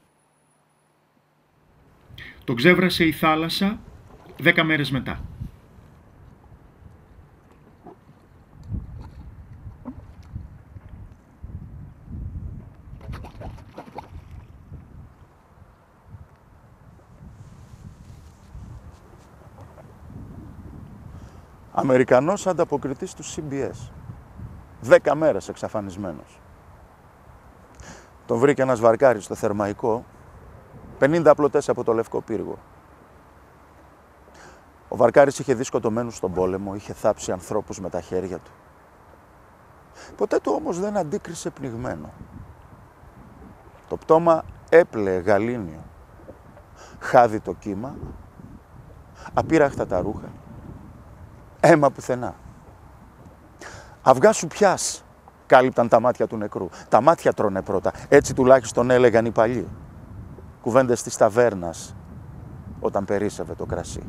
Τον ξέβρασε η θάλασσα δέκα μέρες μετά. Αμερικανός ανταποκριτής του σι μπι ες. Δέκα μέρες εξαφανισμένος. Τον βρήκε ένας βαρκάρης στο Θερμαϊκό, πενήντα πλωτές από το Λευκό Πύργο. Ο βαρκάρης είχε δει σκοτωμένους στον πόλεμο, είχε θάψει ανθρώπους με τα χέρια του. Ποτέ του όμως δεν αντίκρισε πνιγμένο. Το πτώμα έπλεε γαλήνιο, χάδι το κύμα, απείραχτα τα ρούχα, αίμα πουθενά. «Αυγά σου πιάς», κάλυπταν τα μάτια του νεκρού. «Τα μάτια τρώνε πρώτα», έτσι τουλάχιστον έλεγαν οι παλιοί. Κουβέντες της ταβέρνας, όταν περίσσευε το κρασί.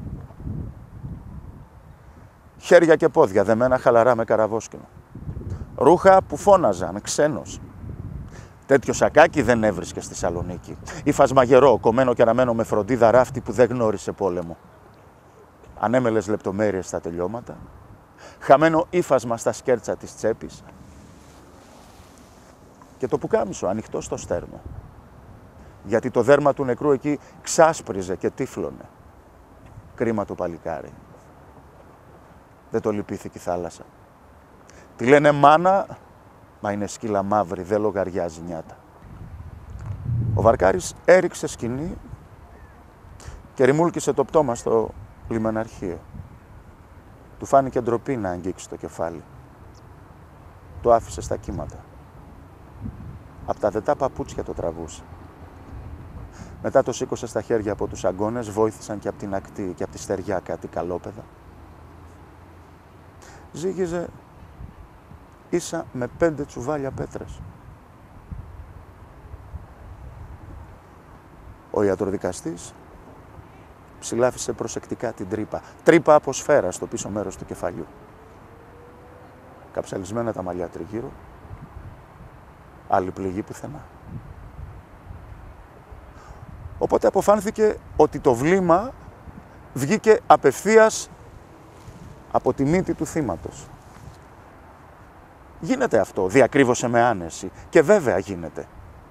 Χέρια και πόδια δεμένα χαλαρά με καραβόσκινο. Ρούχα που φώναζαν, ξένος. Τέτοιο σακάκι δεν έβρισκε στη Σαλονίκη. Ήφασμα γερό, κομμένο και ραμμένο με φροντίδα ράφτη που δεν γνώρισε πόλεμο. Ανέμελες λεπτομέρειες στα τελειώματα. Χαμένο ύφασμα στα σκέρτσα της τσέπης. Και το πουκάμισο ανοιχτό στο στέρνο. Γιατί το δέρμα του νεκρού εκεί ξάσπριζε και τύφλωνε. Κρίμα το παλικάρι. Δεν το λυπήθηκε η θάλασσα. Τη λένε μάνα, μα είναι σκύλα μαύρη, δεν λογαριάζει νιάτα. Ο Βαρκάρης έριξε σκηνή και ρημούλκησε το πτώμα στο λιμεναρχείο. Του φάνηκε ντροπή να αγγίξει το κεφάλι. Το άφησε στα κύματα. Απ' τα δετά παπούτσια το τραβούσε. Μετά το σήκωσε στα χέρια από τους αγκώνες, βόηθησαν και από την ακτή και από τη στεριά κάτι καλόπεδα. Ζήγιζε ίσα με πέντε τσουβάλια πέτρες. Ο ιατροδικαστής ψηλάφισε προσεκτικά την τρύπα. Τρύπα από σφαίρα στο πίσω μέρος του κεφαλιού. Καψαλισμένα τα μαλλιά τριγύρω. Άλλη πληγή πουθενά. Οπότε αποφάνθηκε ότι το βλήμα βγήκε απευθείας από τη μύτη του θύματος. Γίνεται αυτό, διακρύβωσε με άνεση. Και βέβαια γίνεται.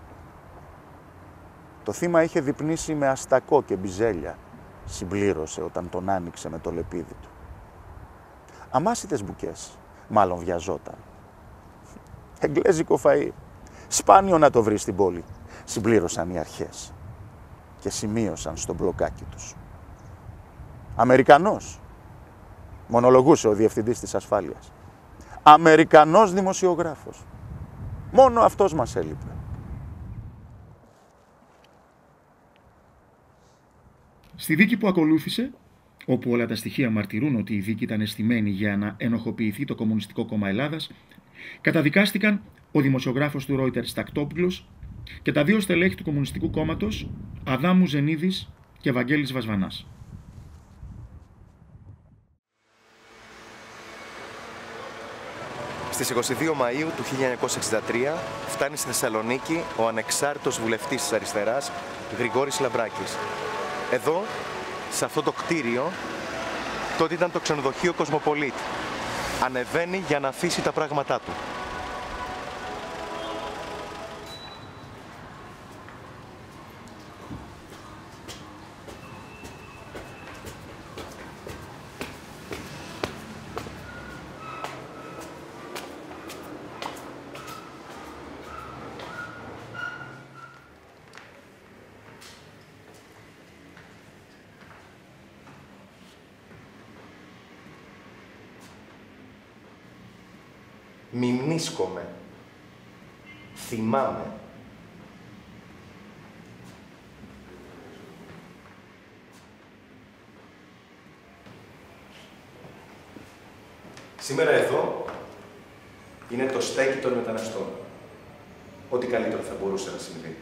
Το θύμα είχε διπνήσει με αστακό και μπιζέλια, συμπλήρωσε όταν τον άνοιξε με το λεπίδι του. Αμάσιτες μπουκές, μάλλον βιαζόταν. Εγγλέζικο φαΐ, σπάνιο να το βρει στην πόλη, συμπλήρωσαν οι αρχές και σημείωσαν στο μπλοκάκι τους. Αμερικανός, μονολογούσε ο διευθυντής της ασφάλειας. Αμερικανός δημοσιογράφος. Μόνο αυτός μας έλειπε. Στη δίκη που ακολούθησε, όπου όλα τα στοιχεία μαρτυρούν ότι η δίκη ήταν αισθημένη για να ενοχοποιηθεί το Κομμουνιστικό Κόμμα Ελλάδας, καταδικάστηκαν ο δημοσιογράφος του Reuters Τακτόπουλος και τα δύο στελέχη του Κομμουνιστικού Κόμματος, Αδάμου Ζενίδης και Βαγγέλης Βασβανάς. Στις είκοσι δύο Μαΐου του χίλια εννιακόσια εξήντα τρία φτάνει στη Θεσσαλονίκη ο ανεξάρτητος βουλευτής της αριστεράς Γρηγόρης Λαμπράκης. Εδώ, σε αυτό το κτίριο, τότε ήταν το ξενοδοχείο Κοσμοπολίτ. Ανεβαίνει για να αφήσει τα πράγματά του. Μιμνίσκομαι. Θυμάμαι. Σήμερα εδώ είναι το στέκι των μεταναστών. Ό,τι καλύτερο θα μπορούσε να συμβεί.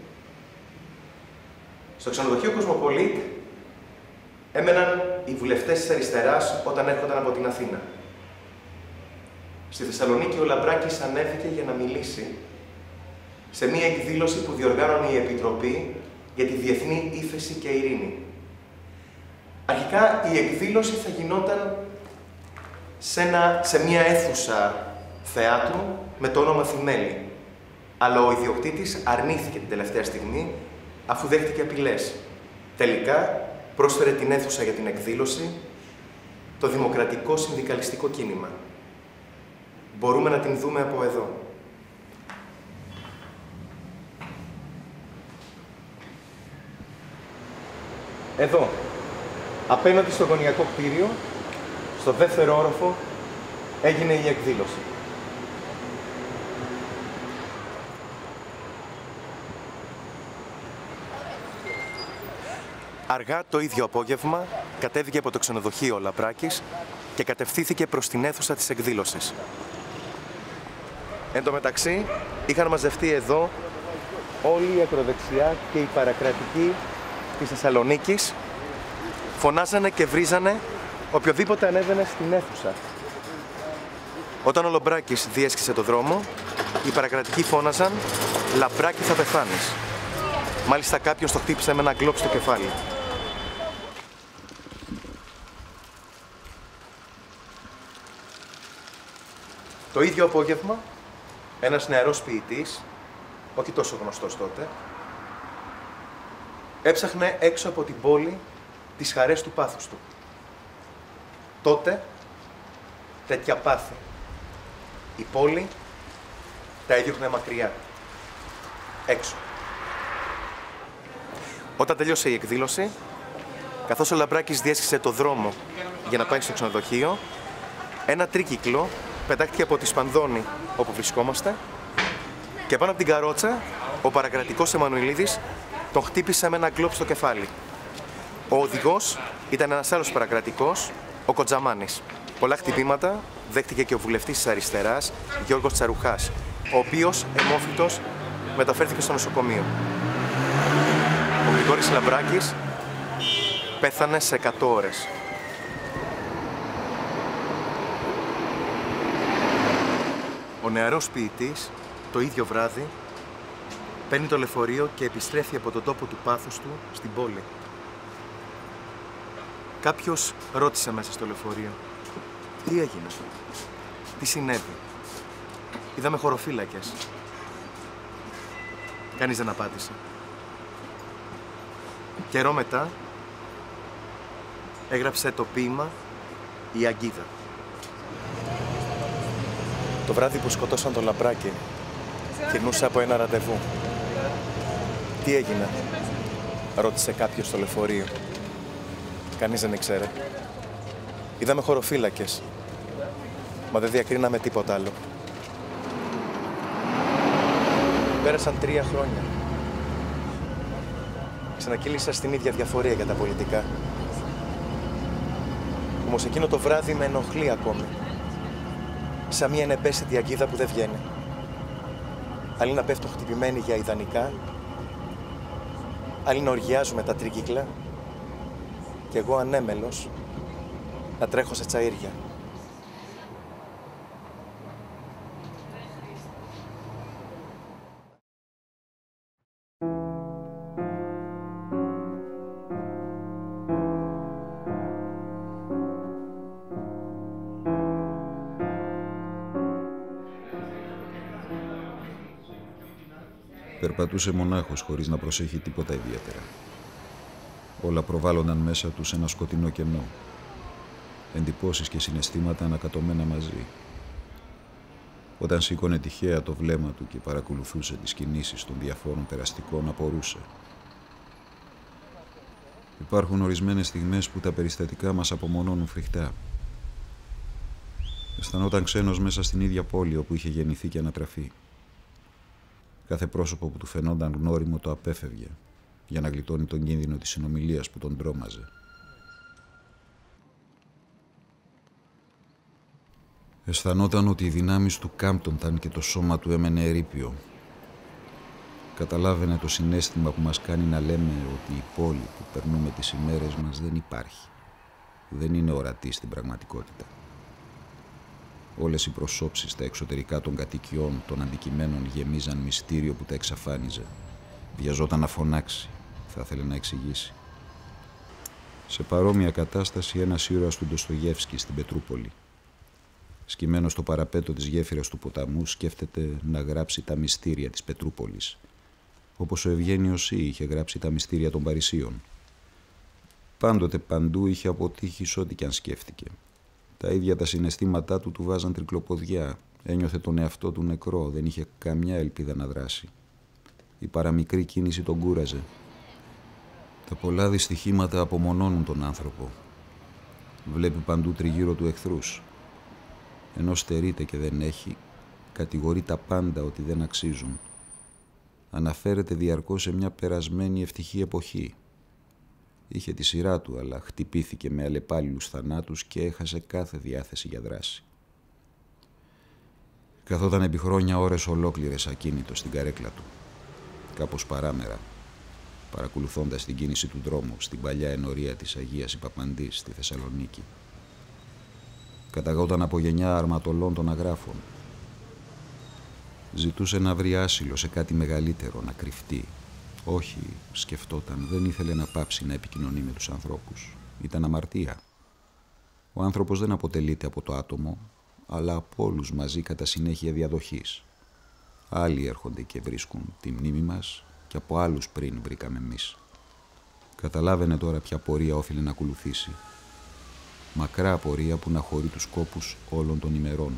Στο ξενοδοχείο Κοσμοπολίτ έμεναν οι βουλευτές της αριστεράς όταν έρχονταν από την Αθήνα. Στη Θεσσαλονίκη ο Λαμπράκης ανέβηκε για να μιλήσει σε μία εκδήλωση που διοργάνωνε η Επιτροπή για τη Διεθνή Ύφεση και Ειρήνη. Αρχικά η εκδήλωση θα γινόταν σε, ένα, σε μία αίθουσα θεάτρου με το όνομα Θημέλη. Αλλά ο ιδιοκτήτης αρνήθηκε την τελευταία στιγμή αφού δέχτηκε απειλές. Τελικά πρόσφερε την αίθουσα για την εκδήλωση το Δημοκρατικό Συνδικαλιστικό Κίνημα. Μπορούμε να την δούμε από εδώ. Εδώ, απέναντι στο γωνιακό κτίριο, στο δεύτερο όροφο, έγινε η εκδήλωση. Αργά το ίδιο απόγευμα, κατέβηκε από το ξενοδοχείο ο Λαμπράκης και κατευθύνθηκε προς την αίθουσα της εκδήλωσης. Εν τω μεταξύ, είχαν μαζευτεί εδώ όλοι η ακροδεξιά και οι παρακρατικοί της Θεσσαλονίκης, φωνάζανε και βρίζανε οποιοδήποτε ανέβαινε στην αίθουσα. Όταν ο Λομπράκης διέσχισε το δρόμο, οι παρακρατικοί φώναζαν «Λαμπράκη, θα πεθάνεις». Μάλιστα κάποιος το χτύπησε με ένα γκλόπ στο κεφάλι. Το ίδιο απόγευμα, ένας νεαρός ποιητής, όχι τόσο γνωστός τότε, έψαχνε έξω από την πόλη τις χαρές του πάθους του. Τότε, τέτοια πάθη, η πόλη τα έδιωχνε μακριά, έξω. Όταν τέλειωσε η εκδήλωση, καθώς ο Λαμπράκης διέσχισε το δρόμο για να πάει στο ξενοδοχείο, ένα τρίκυκλο πετάχτηκε από τη Σπανδώνη όπου βρισκόμαστε και πάνω από την καρότσα ο παρακρατικός Εμμανουηλίδης τον χτύπησε με ένα γκλόπ στο κεφάλι. Ο οδηγός ήταν ένας άλλος παρακρατικός, ο Κοντζαμάνης. Πολλά χτυπήματα δέχτηκε και ο βουλευτής της Αριστεράς, Γιώργος Τσαρουχάς, ο οποίος, αιμόφυτος, μεταφέρθηκε στο νοσοκομείο. Ο Γρηγόρης Λαμπράκης πέθανε σε εκατό ώρες. Ο νεαρός ποιητής, το ίδιο βράδυ, παίρνει το λεωφορείο και επιστρέφει από τον τόπο του πάθους του στην πόλη. Κάποιος ρώτησε μέσα στο λεωφορείο, τι έγινε, τι συνέβη. Είδαμε χωροφύλακες. Κανείς δεν απάντησε. Καιρό μετά, έγραψε το ποίημα «Η Αγκίδα». Το βράδυ που σκοτώσαν τον Λαμπράκη, γυρνούσα από ένα ραντεβού. Τι έγινε, ρώτησε κάποιος στο λεωφορείο. Κανείς δεν ήξερε. Είδαμε χωροφύλακες, μα δεν διακρίναμε τίποτα άλλο. Πέρασαν τρία χρόνια. Ξανακύλησα στην ίδια διαφορία για τα πολιτικά. Όμως εκείνο το βράδυ με ενοχλεί ακόμη. Σαν μια ενεπαίσθητη αγκίδα που δεν βγαίνει. Άλλοι να πέφτουν χτυπημένοι για ιδανικά, άλλοι να οργιάζουν τα τρίκυκλα και εγώ ανέμελος να τρέχω σε τσαΐρια. Περπατούσε μονάχος, χωρίς να προσέχει τίποτα ιδιαίτερα. Όλα προβάλλονταν μέσα του σε ένα σκοτεινό κενό. Εντυπώσεις και συναισθήματα ανακατωμένα μαζί. Όταν σήκωνε τυχαία το βλέμμα του και παρακολουθούσε τις κινήσεις των διαφόρων περαστικών, απορούσε. Υπάρχουν ορισμένες στιγμές που τα περιστατικά μας απομονώνουν φρικτά. Αισθανόταν ξένος μέσα στην ίδια πόλη όπου είχε γεννηθεί και ανατραφεί. Κάθε πρόσωπο που του φαινόταν γνώριμο το απέφευγε, για να γλιτώνει τον κίνδυνο της συνομιλίας που τον τρόμαζε. Αισθανόταν ότι οι δυνάμεις του κάμπτονταν και το σώμα του έμενε ερείπιο. Καταλάβαινε το συναίσθημα που μας κάνει να λέμε ότι η πόλη που περνούμε τις ημέρες μας δεν υπάρχει. Δεν είναι ορατή στην πραγματικότητα. Όλες οι προσώψεις στα εξωτερικά των κατοικιών, των αντικειμένων γεμίζαν μυστήριο που τα εξαφάνιζε. Βιαζόταν να φωνάξει, θα ήθελε να εξηγήσει. Σε παρόμοια κατάσταση ένας ήρωας του Ντοστογεύσκη στην Πετρούπολη. Σκυμμένος στο παραπέτο της γέφυρας του ποταμού, σκέφτεται να γράψει τα μυστήρια της Πετρούπολης. Όπως ο Ευγένιος Ή είχε γράψει τα μυστήρια των Παρισίων. Πάντοτε παντού είχε αποτύχει σ' ό,τι κι αν σκέφτηκε. Τα ίδια τα συναισθήματά του του βάζαν τρικλοποδιά. Ένιωθε τον εαυτό του νεκρό, δεν είχε καμιά ελπίδα να δράσει. Η παραμικρή κίνηση τον κούραζε. Τα πολλά δυστυχήματα απομονώνουν τον άνθρωπο. Βλέπει παντού τριγύρω του εχθρούς. Ενώ στερείται και δεν έχει, κατηγορεί τα πάντα ότι δεν αξίζουν. Αναφέρεται διαρκώς σε μια περασμένη ευτυχή εποχή. Είχε τη σειρά του, αλλά χτυπήθηκε με αλλεπάλληλους θανάτους και έχασε κάθε διάθεση για δράση. Καθόταν επί χρόνια ώρες ολόκληρες ακίνητο στην καρέκλα του, κάπως παράμερα, παρακολουθώντας την κίνηση του δρόμου στην παλιά ενορία της Αγίας Ιπαπαντής στη Θεσσαλονίκη. Καταγόταν από γενιά αρματολών των αγράφων. Ζητούσε να βρει άσυλο σε κάτι μεγαλύτερο, να κρυφτεί. Όχι, σκεφτόταν, δεν ήθελε να πάψει να επικοινωνεί με τους ανθρώπους. Ήταν αμαρτία. Ο άνθρωπος δεν αποτελείται από το άτομο, αλλά από όλους μαζί κατά συνέχεια διαδοχής. Άλλοι έρχονται και βρίσκουν τη μνήμη μας και από άλλους πριν βρήκαμε εμείς. Καταλάβαινε τώρα ποια πορεία όφιλε να ακολουθήσει. Μακρά πορεία που να χωρεί τους κόπους όλων των ημερών.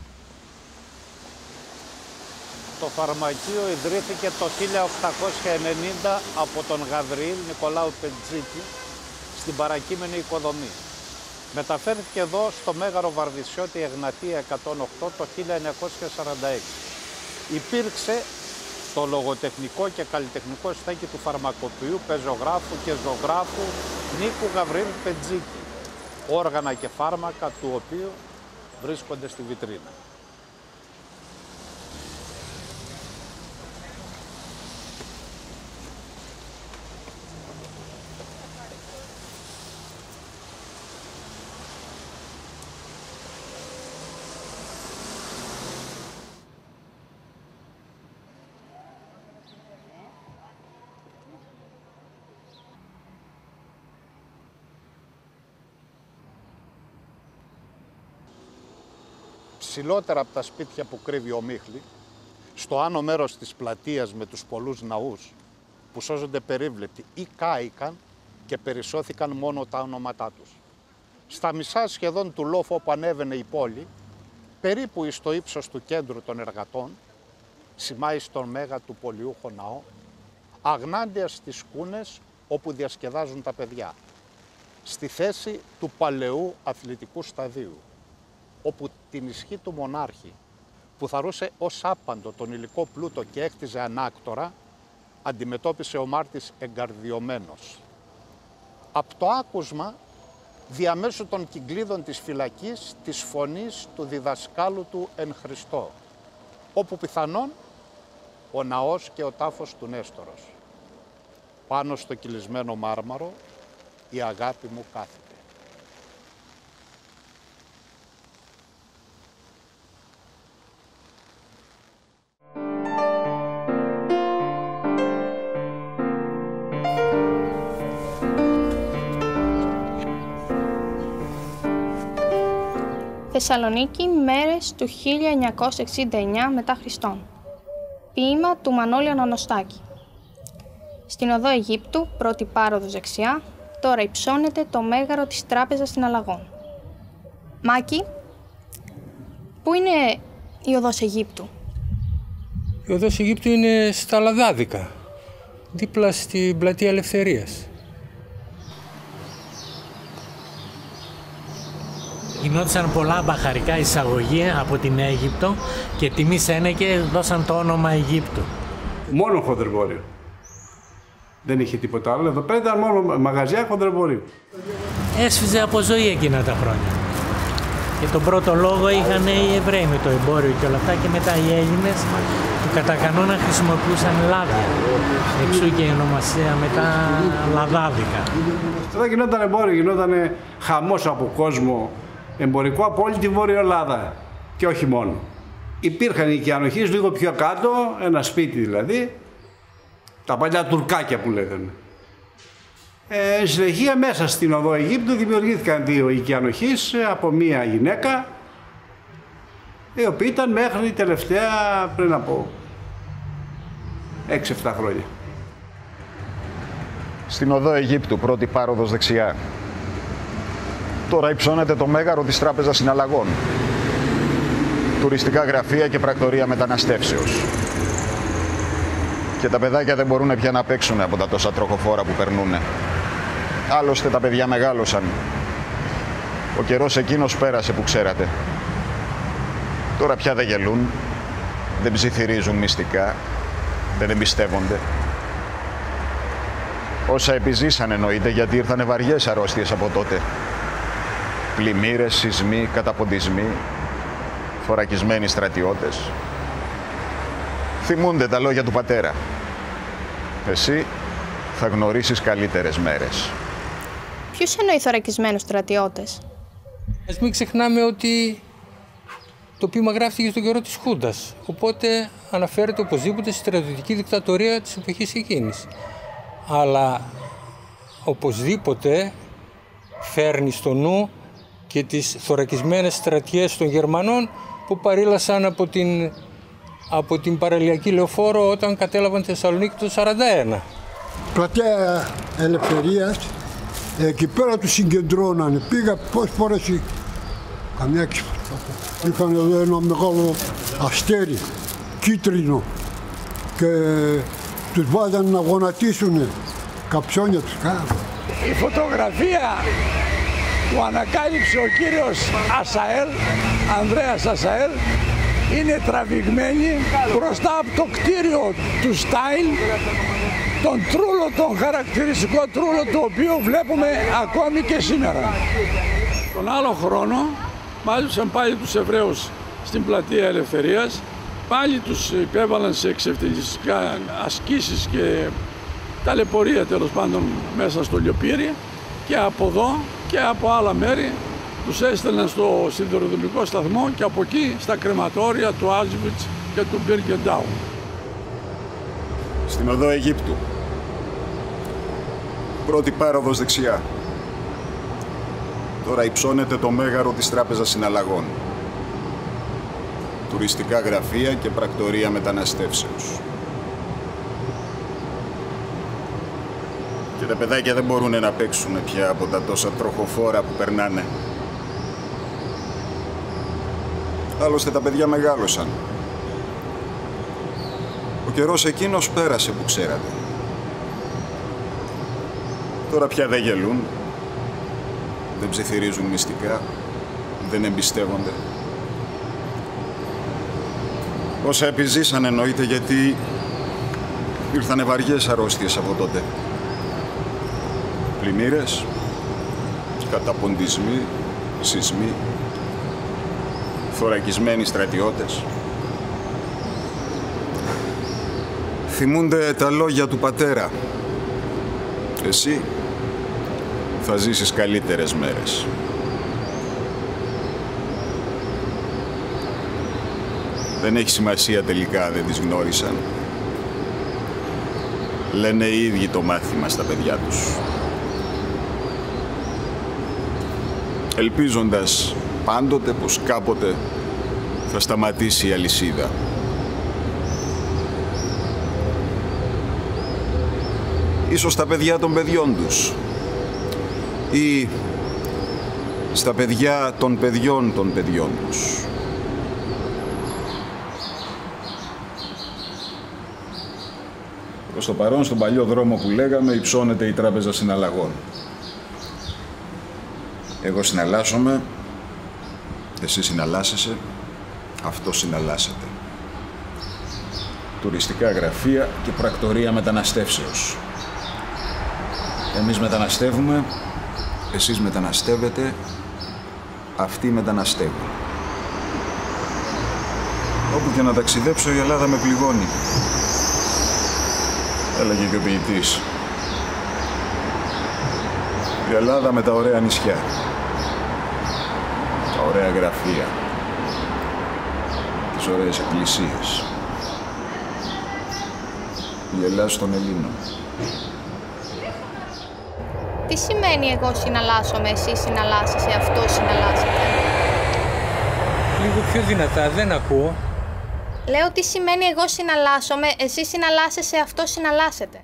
Το φαρμακείο ιδρύθηκε το χίλια οκτακόσια ενενήντα από τον Γαβριήλ Νικολάου Πεντζίκη στην παρακείμενη οικοδομή. Μεταφέρθηκε εδώ στο Μέγαρο Βαρδισιώτη Εγνατία εκατόν οκτώ το χίλια εννιακόσια σαράντα έξι. Υπήρξε το λογοτεχνικό και καλλιτεχνικό στέκι του φαρμακοποιού, πεζογράφου και ζωγράφου Νίκου Γαβριήλ Πεντζίκη, όργανα και φάρμακα του οποίου βρίσκονται στη βιτρίνα. Ψηλότερα από τα σπίτια που κρύβει ο Μίχλη, στο άνω μέρος της πλατείας με τους πολλούς ναούς που σώζονται περίβλεπτοι ή κάηκαν και περισσώθηκαν μόνο τα ονόματά τους. Στα μισά σχεδόν του λόφου όπου ανέβαινε η πόλη, περίπου εις το ύψος του κέντρου των εργατών, σημάει στον μέγα του πολιούχο ναό, αγνάντια στις σκούνες όπου διασκεδάζουν τα παιδιά, στη θέση του παλαιού αθλητικού σταδίου, όπου την ισχύ του μονάρχη, που θαρούσε ως άπαντο τον υλικό πλούτο και έκτιζε ανάκτορα, αντιμετώπισε ο Μάρτης εγκαρδιωμένος. Απ' το άκουσμα, διαμέσου των κυκλίδων της φυλακής, της φωνής του διδασκάλου του εν Χριστώ, όπου πιθανόν ο ναός και ο τάφος του Νέστορος. Πάνω στο κυλισμένο μάρμαρο η αγάπη μου κάθεται. Θεσσαλονίκη, μέρες του χίλια εννιακόσια εξήντα εννιά μετά Χριστόν. Ποίημα του Μανώλη Αναγνωστάκη. Στην οδό Αιγύπτου, πρώτη πάροδος δεξιά, τώρα υψώνεται το μέγαρο της Τράπεζας Συναλλαγών. Μάκη, πού είναι η οδός Αιγύπτου? Η οδός Αιγύπτου είναι στα Λαδάδικα, δίπλα στην Πλατεία Ελευθερίας. Γινόντουσαν πολλά μπαχαρικά εισαγωγή από την Αίγυπτο και τιμή Σένεκε δώσαν το όνομα Αιγύπτου. Μόνο χοντρεμπόριο. Δεν είχε τίποτα άλλο. Εδώ πέρα ήταν μόνο μαγαζιά χοντρεμπόριο. Έσφιζε από ζωή εκείνα τα χρόνια. Και τον πρώτο λόγο είχαν οι Εβραίοι με το εμπόριο και όλα αυτά, και μετά οι Έλληνες που κατά κανόνα χρησιμοποιούσαν λάδια. Εξού και η ονομασία μετά Λαδάδικα. Εδώ γινόταν εμπόριο, γινόταν χαμός από κόσμο εμπορικό από όλη τη Βόρεια Ελλάδα και όχι μόνο. Υπήρχαν οικιανοχείς λίγο πιο κάτω, ένα σπίτι δηλαδή, τα παλιά τουρκάκια που λέγανε. Ε, συνεχεία μέσα στην οδό Αιγύπτου δημιουργήθηκαν δύο οικιανοχείς από μία γυναίκα, η οποία ήταν μέχρι τελευταία πριν από έξι εφτά χρόνια. Στην οδό Αιγύπτου, πρώτη πάροδος δεξιά. Τώρα υψώνεται το μέγαρο της Τράπεζας Συναλλαγών. Τουριστικά γραφεία και πρακτορία μεταναστεύσεως. Και τα παιδάκια δεν μπορούν πια να παίξουν από τα τόσα τροχοφόρα που περνούνε. Άλλωστε τα παιδιά μεγάλωσαν. Ο καιρός εκείνος πέρασε που ξέρατε. Τώρα πια δεν γελούν, δεν ψιθυρίζουν μυστικά, δεν εμπιστεύονται. Όσα επιζήσαν εννοείται, γιατί ήρθανε βαριές αρρώστιες από τότε. Πλημμύρες, σεισμοί, καταποντισμοί, θωρακισμένοι στρατιώτες. Θυμούνται τα λόγια του πατέρα. Εσύ θα γνωρίσεις καλύτερες μέρες. Ποιους εννοεί θωρακισμένους στρατιώτες? Ας μην ξεχνάμε ότι το ποίημα γράφτηκε στον καιρό της Χούντας, οπότε αναφέρεται οπωσδήποτε στη στρατιωτική δικτατορία της εποχής εκείνης. Αλλά οπωσδήποτε φέρνει στο νου και τις θωρακισμένες στρατιές των Γερμανών που παρήλασαν από την, από την παραλιακή λεωφόρο όταν κατέλαβαν τη Θεσσαλονίκη το σαράντα ένα. Πλατεία Ελευθερίας, εκεί πέρα τους συγκεντρώνανε. Πήγα πόσες φορές, καμιά έξι. Είχαν εδώ ένα μεγάλο αστέρι, κίτρινο, και τους βάζανε να γονατίσουνε, καψόνια τους κάνανε. Η φωτογραφία που ανακάλυψε ο κύριος Ασαέλ, Ανδρέας Ασαέλ, είναι τραβηγμένη μπροστά από το κτίριο του Στάιν, τον τρούλο, τον χαρακτηριστικό τρούλο, το οποίο βλέπουμε ακόμη και σήμερα. Τον άλλο χρόνο μάζεψαν πάλι τους Εβραίους στην Πλατεία Ελευθερίας, πάλι τους υπέβαλαν σε εξευτελιστικά ασκήσεις και ταλαιπωρία τέλος πάντων μέσα στο Λιοπύρι, και από εδώ και από άλλα μέρη τους έστελναν στο σιδηροδρομικό σταθμό και από εκεί στα κρεματόρια του Auschwitz και του Birkenau. Στην οδό Αιγύπτου, πρώτη πάροδος δεξιά. Τώρα υψώνεται το μέγαρο της Τράπεζας Συναλλαγών. Τουριστικά γραφεία και πρακτορία μεταναστεύσεως. Και τα παιδάκια δεν μπορούν να παίξουν πια από τα τόσα τροχοφόρα που περνάνε. Άλλωστε τα παιδιά μεγάλωσαν. Ο καιρός εκείνος πέρασε που ξέρατε. Τώρα πια δεν γελούν, δεν ψιθυρίζουν μυστικά, δεν εμπιστεύονται. Όσα επιζήσαν εννοείται, γιατί ήρθανε βαριές αρρώστιες από τότε. Πλημμύρες, καταποντισμοί, σεισμοί, θωρακισμένοι στρατιώτες. Θυμούνται τα λόγια του πατέρα. Εσύ θα ζήσεις καλύτερες μέρες. Δεν έχει σημασία τελικά, δεν τις γνώρισαν. Λένε οι ίδιοι το μάθημα στα παιδιά τους. Ελπίζοντας πάντοτε πως κάποτε θα σταματήσει η αλυσίδα. Ίσως στα παιδιά των παιδιών τους ή στα παιδιά των παιδιών των παιδιών τους. Προς το παρόν, στον παλιό δρόμο που λέγαμε, υψώνεται η Τράπεζα Συναλλαγών. Εγώ συναλλάσσομαι, εσύ συναλλάσσεσαι, αυτό συναλλάσσεται. Τουριστικά γραφεία και πρακτορία μεταναστεύσεως. Εμείς μεταναστεύουμε, εσείς μεταναστεύετε, αυτοί μεταναστεύουν. Όπου και να ταξιδέψω, η Ελλάδα με πληγώνει. Έλεγε και ο ποιητής. Η Ελλάδα με τα ωραία νησιά, τα ωραία γραφεία, τις ωραίες εκκλησίες. Η Ελλάς των Ελλήνων. Τι σημαίνει εγώ συναλλάσσομαι, εσύ συναλλάσσεσαι, αυτό συναλλάσσεται? Λίγο πιο δυνατά, δεν ακούω. Λέω τι σημαίνει εγώ συναλλάσσομαι, εσύ συναλλάσσεσαι, αυτό συναλλάσσεται.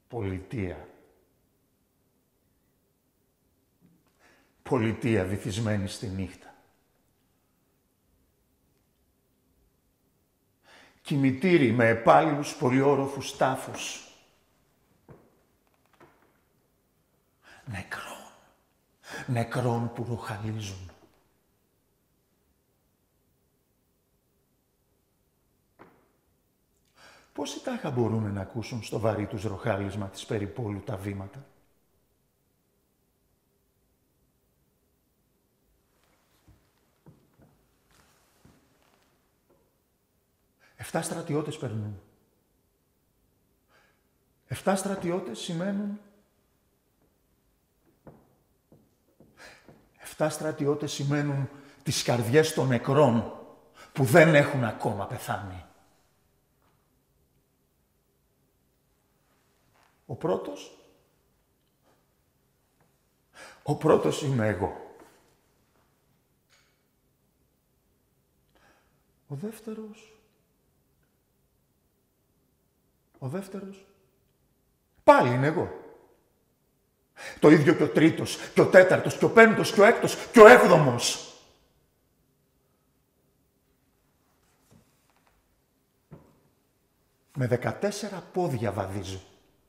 Πολιτεία. Πολιτεία βυθισμένη στη νύχτα. Κημητήρι με επάλληλους πολυόροφους τάφους. Νεκρών. Νεκρών που ροχαλίζουν. Πόσοι τάχα μπορούν να ακούσουν στο βαρύ τους ροχάλισμα της περιπόλου τα βήματα. Εφτά στρατιώτες περνούν. Εφτά στρατιώτες σημαίνουν... Εφτά στρατιώτες σημαίνουν τις καρδιές των νεκρών που δεν έχουν ακόμα πεθάνει. Ο πρώτος... Ο πρώτος είμαι εγώ. Ο δεύτερος... Ο δεύτερος... Πάλι είναι εγώ. Το ίδιο και ο τρίτος, και ο τέταρτος, και ο πέμπτος, και ο έκτος, και ο έβδομος. Με δεκατέσσερα πόδια βαδίζω.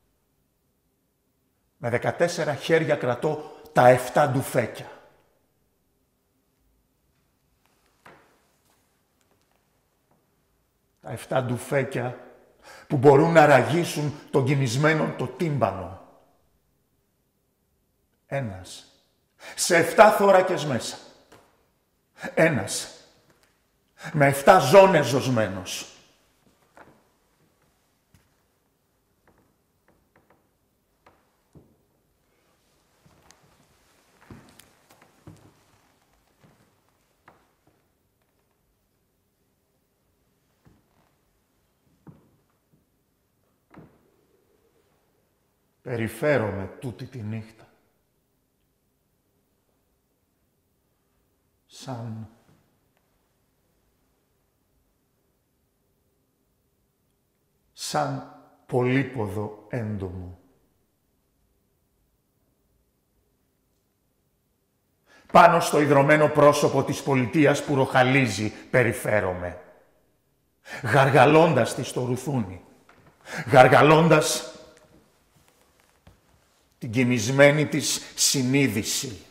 Με δεκατέσσερα χέρια κρατώ τα εφτά ντουφέκια. Τα εφτά ντουφέκια που μπορούν να ραγίσουν τον κοιμισμένον το τύμπανο. Ένας, σε εφτά θώρακες μέσα. Ένας, με εφτά ζώνες ζωσμένος. Περιφέρομαι τούτη τη νύχτα. Σαν... σαν πολύποδο έντομο. Πάνω στο ιδρωμένο πρόσωπο της πολιτείας που ροχαλίζει περιφέρομαι. Γαργαλώντας τη στο ρουθούνι. Γαργαλώντας την κοιμισμένη της συνείδηση.